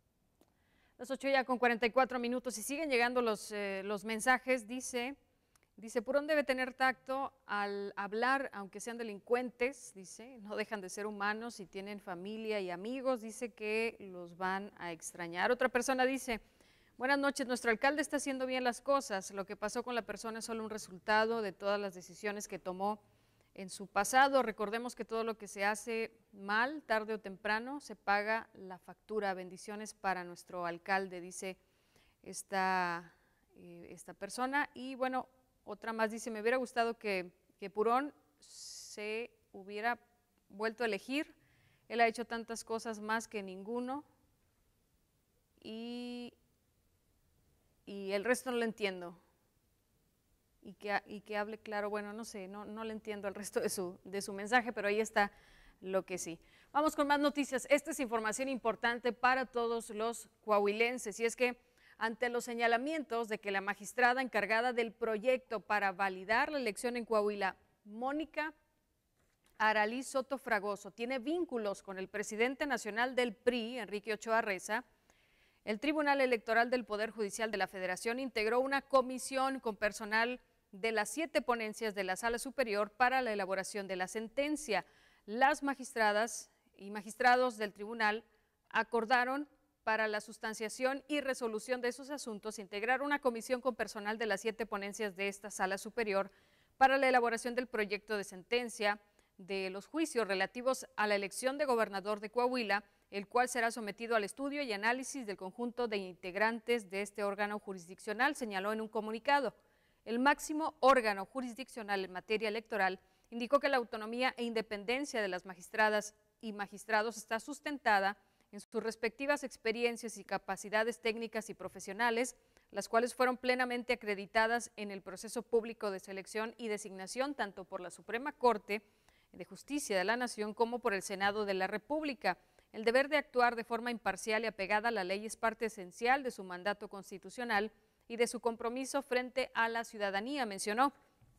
Las ocho ya con cuarenta y cuatro minutos y siguen llegando los, eh, los mensajes. Dice Dice, Purón debe tener tacto al hablar, aunque sean delincuentes, dice, no dejan de ser humanos y tienen familia y amigos, dice que los van a extrañar. Otra persona dice, buenas noches, nuestro alcalde está haciendo bien las cosas, lo que pasó con la persona es solo un resultado de todas las decisiones que tomó en su pasado. Recordemos que todo lo que se hace mal, tarde o temprano, se paga la factura. Bendiciones para nuestro alcalde, dice esta, eh, esta persona. Y bueno, otra más dice, me hubiera gustado que, que Purón se hubiera vuelto a elegir. Él ha hecho tantas cosas más que ninguno. Y, y el resto no lo entiendo. Y que, y que hable claro, bueno, no sé, no, no le entiendo el resto de su, de su mensaje, pero ahí está lo que sí. Vamos con más noticias. Esta es información importante para todos los coahuilenses, y es que ante los señalamientos de que la magistrada encargada del proyecto para validar la elección en Coahuila, Mónica Aralí Soto Fragoso, tiene vínculos con el presidente nacional del P R I, Enrique Ochoa Reza, el Tribunal Electoral del Poder Judicial de la Federación integró una comisión con personal de las siete ponencias de la Sala Superior para la elaboración de la sentencia. Las magistradas y magistrados del tribunal acordaron para la sustanciación y resolución de esos asuntos integrar una comisión con personal de las siete ponencias de esta Sala Superior para la elaboración del proyecto de sentencia de los juicios relativos a la elección de gobernador de Coahuila, el cual será sometido al estudio y análisis del conjunto de integrantes de este órgano jurisdiccional, señaló en un comunicado. El máximo órgano jurisdiccional en materia electoral indicó que la autonomía e independencia de las magistradas y magistrados está sustentada en sus respectivas experiencias y capacidades técnicas y profesionales, las cuales fueron plenamente acreditadas en el proceso público de selección y designación tanto por la Suprema Corte de Justicia de la Nación como por el Senado de la República. El deber de actuar de forma imparcial y apegada a la ley es parte esencial de su mandato constitucional y de su compromiso frente a la ciudadanía, mencionó.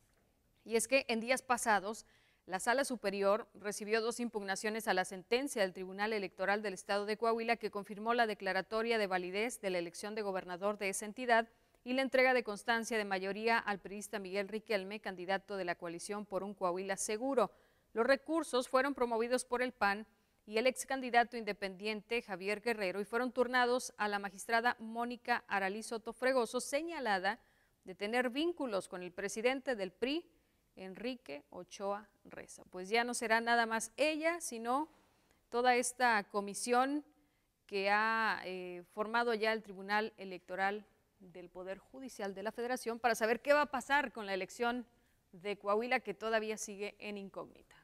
Y es que en días pasados, la Sala Superior recibió dos impugnaciones a la sentencia del Tribunal Electoral del Estado de Coahuila que confirmó la declaratoria de validez de la elección de gobernador de esa entidad y la entrega de constancia de mayoría al priista Miguel Riquelme, candidato de la coalición por un Coahuila seguro. Los recursos fueron promovidos por el P A N y el ex candidato independiente Javier Guerrero y fueron turnados a la magistrada Mónica Aralí Soto Fregoso, señalada de tener vínculos con el presidente del P R I, Enrique Ochoa Reza. Pues ya no será nada más ella, sino toda esta comisión que ha eh, formado ya el Tribunal Electoral del Poder Judicial de la Federación para saber qué va a pasar con la elección de Coahuila, que todavía sigue en incógnita.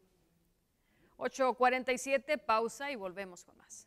ocho cuarenta y siete, pausa y volvemos con más.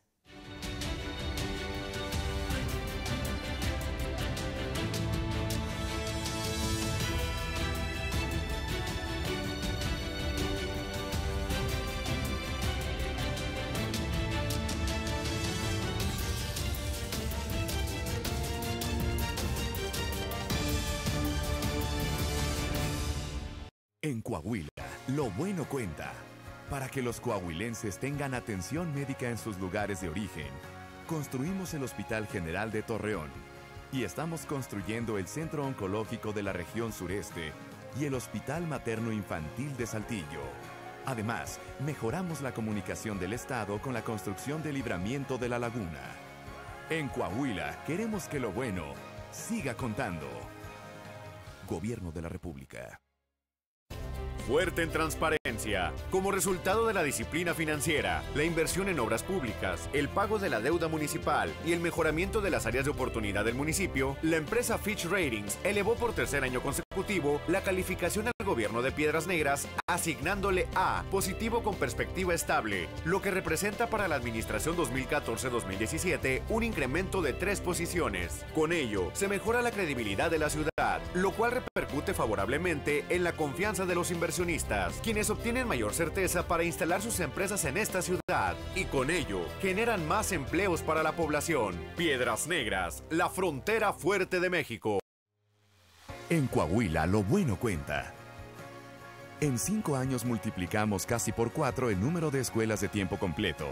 En Coahuila, lo bueno cuenta. Para que los coahuilenses tengan atención médica en sus lugares de origen, construimos el Hospital General de Torreón y estamos construyendo el Centro Oncológico de la Región Sureste y el Hospital Materno Infantil de Saltillo. Además, mejoramos la comunicación del Estado con la construcción del libramiento de la laguna. En Coahuila, queremos que lo bueno siga contando. Gobierno de la República. Fuerte en transparencia. Como resultado de la disciplina financiera, la inversión en obras públicas, el pago de la deuda municipal y el mejoramiento de las áreas de oportunidad del municipio, la empresa Fitch Ratings elevó por tercer año consecutivo la calificación al gobierno de Piedras Negras, asignándole A, positivo con perspectiva estable, lo que representa para la administración dos mil catorce dos mil diecisiete un incremento de tres posiciones. Con ello, se mejora la credibilidad de la ciudad, lo cual repercute favorablemente en la confianza de los inversionistas, quienes obtienen mayor certeza para instalar sus empresas en esta ciudad y con ello generan más empleos para la población. Piedras Negras, la frontera fuerte de México. En Coahuila, lo bueno cuenta. En cinco años multiplicamos casi por cuatro el número de escuelas de tiempo completo.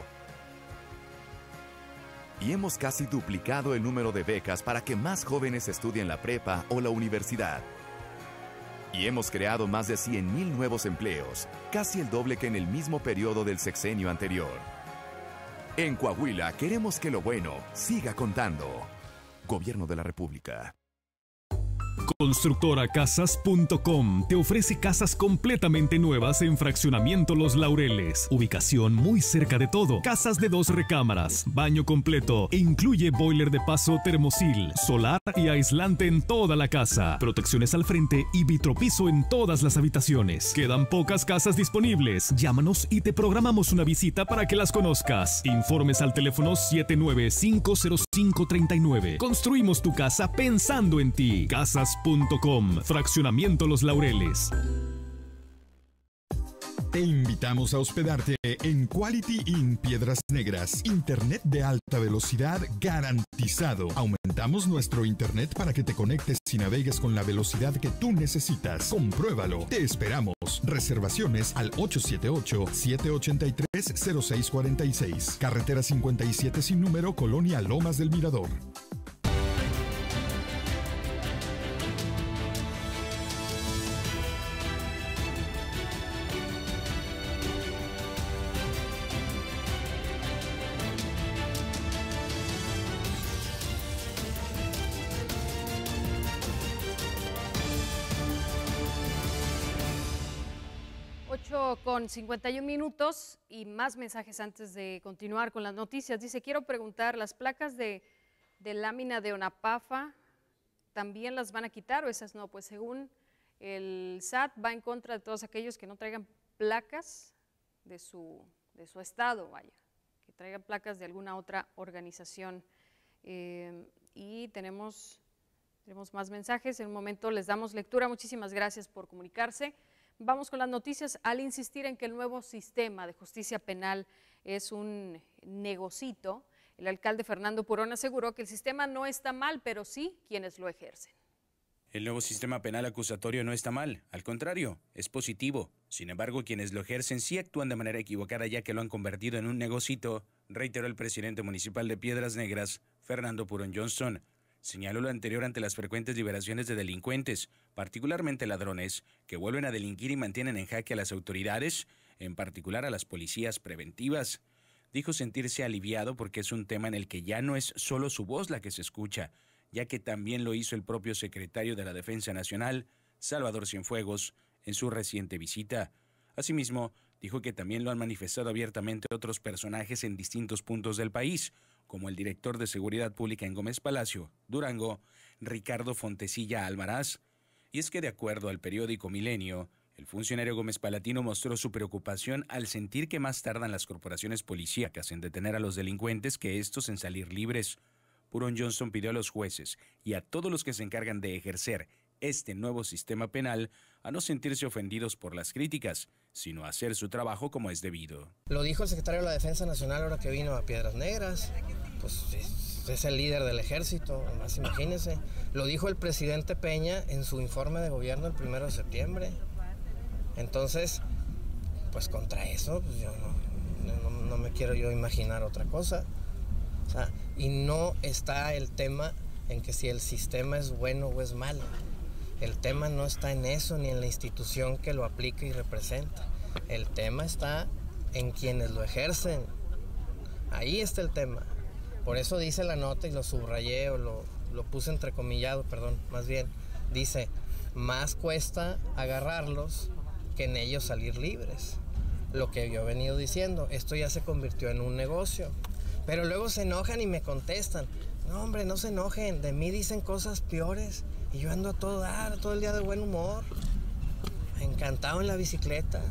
Y hemos casi duplicado el número de becas para que más jóvenes estudien la prepa o la universidad. Y hemos creado más de cien mil nuevos empleos, casi el doble que en el mismo periodo del sexenio anterior. En Coahuila queremos que lo bueno siga contando. Gobierno de la República. Constructora Casas punto com te ofrece casas completamente nuevas en Fraccionamiento Los Laureles. Ubicación muy cerca de todo. Casas de dos recámaras, baño completo e incluye boiler de paso termosil, solar y aislante en toda la casa. Protecciones al frente y vitropiso en todas las habitaciones. Quedan pocas casas disponibles. Llámanos y te programamos una visita para que las conozcas. Informes al teléfono siete nueve cinco cero cinco tres nueve. Construimos tu casa pensando en ti. Casas punto com. Fraccionamiento Los Laureles. Te invitamos a hospedarte en Quality Inn Piedras Negras. Internet de alta velocidad garantizado. Aumentamos nuestro internet para que te conectes y navegues con la velocidad que tú necesitas. Compruébalo. Te esperamos. Reservaciones al ocho siete ocho, siete ocho tres, cero seis cuatro seis. Carretera cincuenta y siete sin número, Colonia Lomas del Mirador. Con cincuenta y un minutos y más mensajes antes de continuar con las noticias. Dice, quiero preguntar, ¿las placas de, de lámina de ONAPAFA también las van a quitar o esas no? Pues según el S A T va en contra de todos aquellos que no traigan placas de su, de su estado, vaya, que traigan placas de alguna otra organización. Eh, y tenemos, tenemos más mensajes, en un momento les damos lectura. Muchísimas gracias por comunicarse. Vamos con las noticias. Al insistir en que el nuevo sistema de justicia penal es un negocito, el alcalde Fernando Purón aseguró que el sistema no está mal, pero sí quienes lo ejercen. El nuevo sistema penal acusatorio no está mal, al contrario, es positivo. Sin embargo, quienes lo ejercen sí actúan de manera equivocada ya que lo han convertido en un negocito, reiteró el presidente municipal de Piedras Negras, Fernando Purón Johnson. Señaló lo anterior ante las frecuentes liberaciones de delincuentes, particularmente ladrones, que vuelven a delinquir y mantienen en jaque a las autoridades, en particular a las policías preventivas. Dijo sentirse aliviado porque es un tema en el que ya no es solo su voz la que se escucha, ya que también lo hizo el propio secretario de la Defensa Nacional, Salvador Cienfuegos, en su reciente visita. Asimismo, dijo que también lo han manifestado abiertamente otros personajes en distintos puntos del país, como el director de Seguridad Pública en Gómez Palacio, Durango, Ricardo Fontecilla Almaraz. Y es que de acuerdo al periódico Milenio, el funcionario Gómez Palatino mostró su preocupación al sentir que más tardan las corporaciones policíacas en detener a los delincuentes que estos en salir libres. Purón Johnson pidió a los jueces y a todos los que se encargan de ejercer este nuevo sistema penal a no sentirse ofendidos por las críticas, sino a hacer su trabajo como es debido. Lo dijo el secretario de la Defensa Nacional ahora que vino a Piedras Negras, pues es, es el líder del ejército, más imagínense. Lo dijo el presidente Peña en su informe de gobierno el primero de septiembre. Entonces, pues contra eso, pues yo no, no, no me quiero yo imaginar otra cosa. O sea, y no está el tema en que si el sistema es bueno o es malo. El tema no está en eso ni en la institución que lo aplica y representa. El tema está en quienes lo ejercen. Ahí está el tema. Por eso dice la nota y lo subrayé o lo, lo puse entrecomillado, perdón, más bien. Dice, más cuesta agarrarlos que en ellos salir libres. Lo que yo he venido diciendo, esto ya se convirtió en un negocio. Pero luego se enojan y me contestan, no hombre, no se enojen, de mí dicen cosas peores. Y yo ando a todo dar, todo el día de buen humor. Encantado en la bicicleta.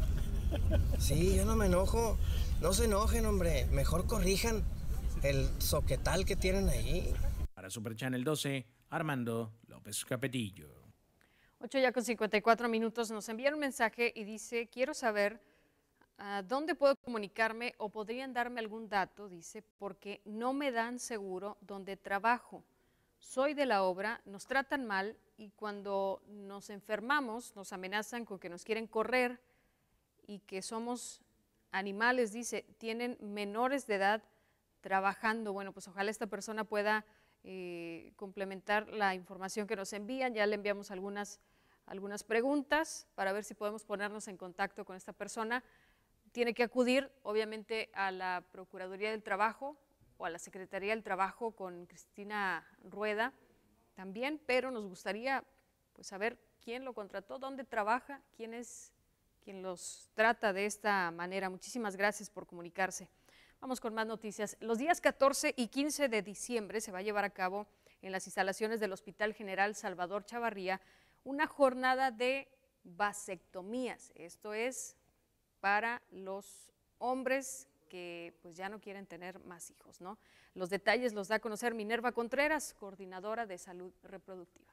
Sí, yo no me enojo. No se enojen, hombre. Mejor corrijan el soquetal que tienen ahí. Para Super Channel doce, Armando López Capetillo. ocho ya con cincuenta y cuatro minutos. Nos envía un mensaje y dice, quiero saber uh, dónde puedo comunicarme o podrían darme algún dato, dice, porque no me dan seguro donde trabajo. Soy de la obra, nos tratan mal y cuando nos enfermamos nos amenazan con que nos quieren correr y que somos animales, dice, tienen menores de edad trabajando. Bueno, pues ojalá esta persona pueda eh, complementar la información que nos envían. Ya le enviamos algunas, algunas preguntas para ver si podemos ponernos en contacto con esta persona. Tiene que acudir, obviamente, a la Procuraduría del Trabajo o a la Secretaría del Trabajo con Cristina Rueda también, pero nos gustaría pues, saber quién lo contrató, dónde trabaja, quién es quien los trata de esta manera. Muchísimas gracias por comunicarse. Vamos con más noticias. Los días catorce y quince de diciembre se va a llevar a cabo en las instalaciones del Hospital General Salvador Chavarría una jornada de vasectomías. Esto es para los hombres que pues ya no quieren tener más hijos, ¿no? Los detalles los da a conocer Minerva Contreras, coordinadora de salud reproductiva.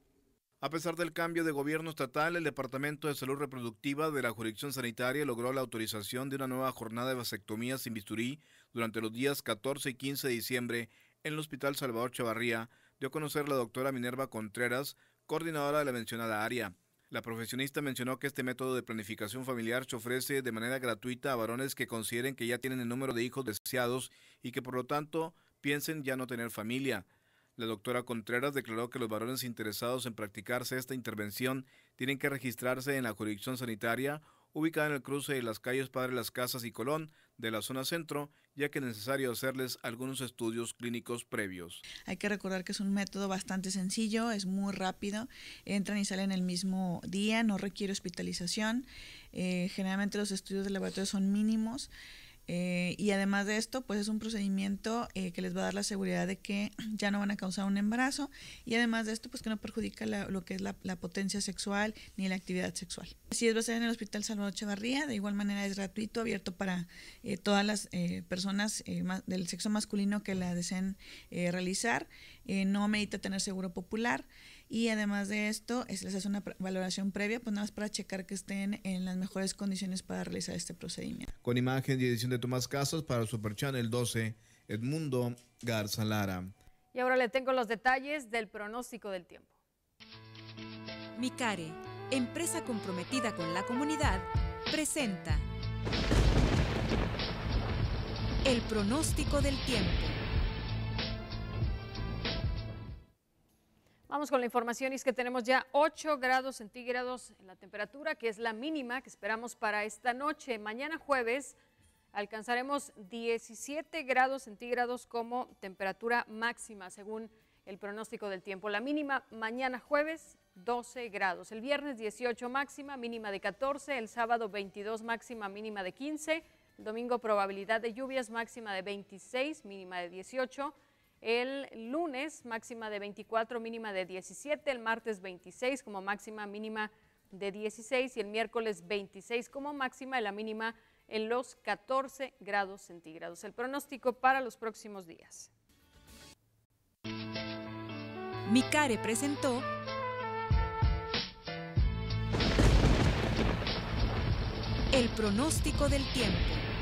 A pesar del cambio de gobierno estatal, el Departamento de Salud Reproductiva de la Jurisdicción Sanitaria logró la autorización de una nueva jornada de vasectomías sin bisturí durante los días catorce y quince de diciembre en el Hospital Salvador Chavarría, dio a conocer la doctora Minerva Contreras, coordinadora de la mencionada área. La profesionista mencionó que este método de planificación familiar se ofrece de manera gratuita a varones que consideren que ya tienen el número de hijos deseados y que por lo tanto piensen ya no tener familia. La doctora Contreras declaró que los varones interesados en practicarse esta intervención tienen que registrarse en la jurisdicción sanitaria ubicada en el cruce de las calles Padre Las Casas y Colón de la zona centro, ya que es necesario hacerles algunos estudios clínicos previos. Hay que recordar que es un método bastante sencillo, es muy rápido, entran y salen el mismo día, no requiere hospitalización, eh, generalmente los estudios de laboratorio son mínimos. Eh, y además de esto, pues es un procedimiento eh, que les va a dar la seguridad de que ya no van a causar un embarazo y además de esto, pues que no perjudica la, lo que es la, la potencia sexual ni la actividad sexual. Así es, va a ser en el Hospital Salvador Chavarría, de igual manera es gratuito, abierto para eh, todas las eh, personas eh, más, del sexo masculino que la deseen eh, realizar, eh, no medita tener seguro popular. Y además de esto, es, les hace una valoración previa, pues nada más para checar que estén en las mejores condiciones para realizar este procedimiento. Con imagen y edición de Tomás Casas para Super Channel doce, Edmundo Garza Lara. Y ahora le tengo los detalles del pronóstico del tiempo. Micare, empresa comprometida con la comunidad, presenta el pronóstico del tiempo. Vamos con la información y es que tenemos ya ocho grados centígrados en la temperatura, que es la mínima que esperamos para esta noche. Mañana jueves alcanzaremos diecisiete grados centígrados como temperatura máxima, según el pronóstico del tiempo. La mínima mañana jueves, doce grados. El viernes dieciocho máxima, mínima de catorce. El sábado veintidós máxima, mínima de quince. El domingo probabilidad de lluvias, máxima de veintiséis, mínima de dieciocho. El lunes máxima de veinticuatro, mínima de diecisiete, el martes veintiséis como máxima, mínima de dieciséis y el miércoles veintiséis como máxima y la mínima en los catorce grados centígrados. El pronóstico para los próximos días. Micare presentó el pronóstico del tiempo.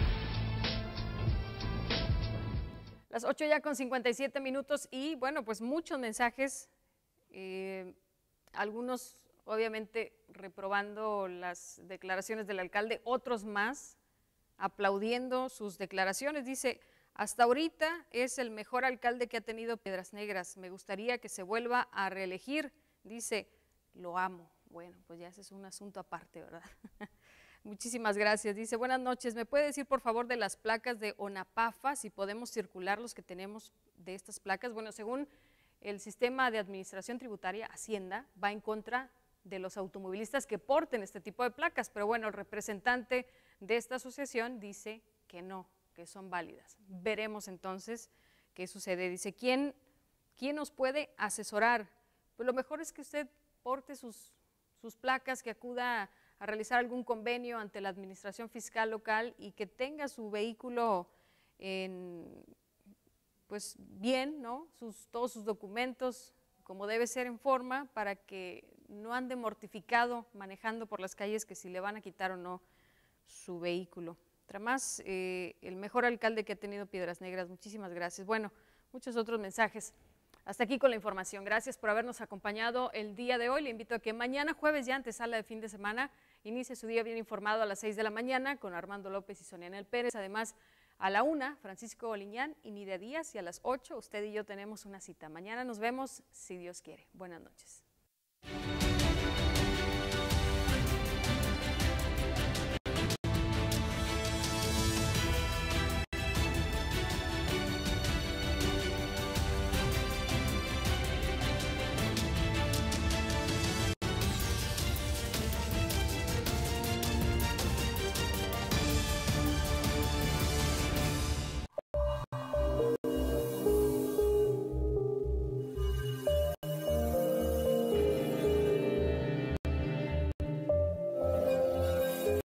Las ocho ya con cincuenta y siete minutos y bueno, pues muchos mensajes, eh, algunos obviamente reprobando las declaraciones del alcalde, otros más aplaudiendo sus declaraciones. Dice, hasta ahorita es el mejor alcalde que ha tenido Piedras Negras, me gustaría que se vuelva a reelegir. Dice, lo amo. Bueno, pues ya ese es un asunto aparte, ¿verdad? Muchísimas gracias. Dice, buenas noches, ¿me puede decir por favor de las placas de ONAPAFA, si podemos circular los que tenemos de estas placas? Bueno, según el sistema de administración tributaria, Hacienda, va en contra de los automovilistas que porten este tipo de placas, pero bueno, el representante de esta asociación dice que no, que son válidas. Veremos entonces qué sucede. Dice, ¿quién, quién nos puede asesorar? Pues lo mejor es que usted porte sus, sus placas, que acuda a realizar algún convenio ante la administración fiscal local y que tenga su vehículo en, pues bien, ¿no? Sus, todos sus documentos como debe ser en forma para que no ande mortificado manejando por las calles que si le van a quitar o no su vehículo. Otra más, eh, el mejor alcalde que ha tenido Piedras Negras, muchísimas gracias. Bueno, muchos otros mensajes. Hasta aquí con la información. Gracias por habernos acompañado el día de hoy. Le invito a que mañana jueves, ya antesala de fin de semana, inicie su día bien informado a las seis de la mañana con Armando López y Sonia Nel Pérez. Además, a la una, Francisco Oliñán y Nidia Díaz, y a las ocho, usted y yo tenemos una cita. Mañana nos vemos, si Dios quiere. Buenas noches.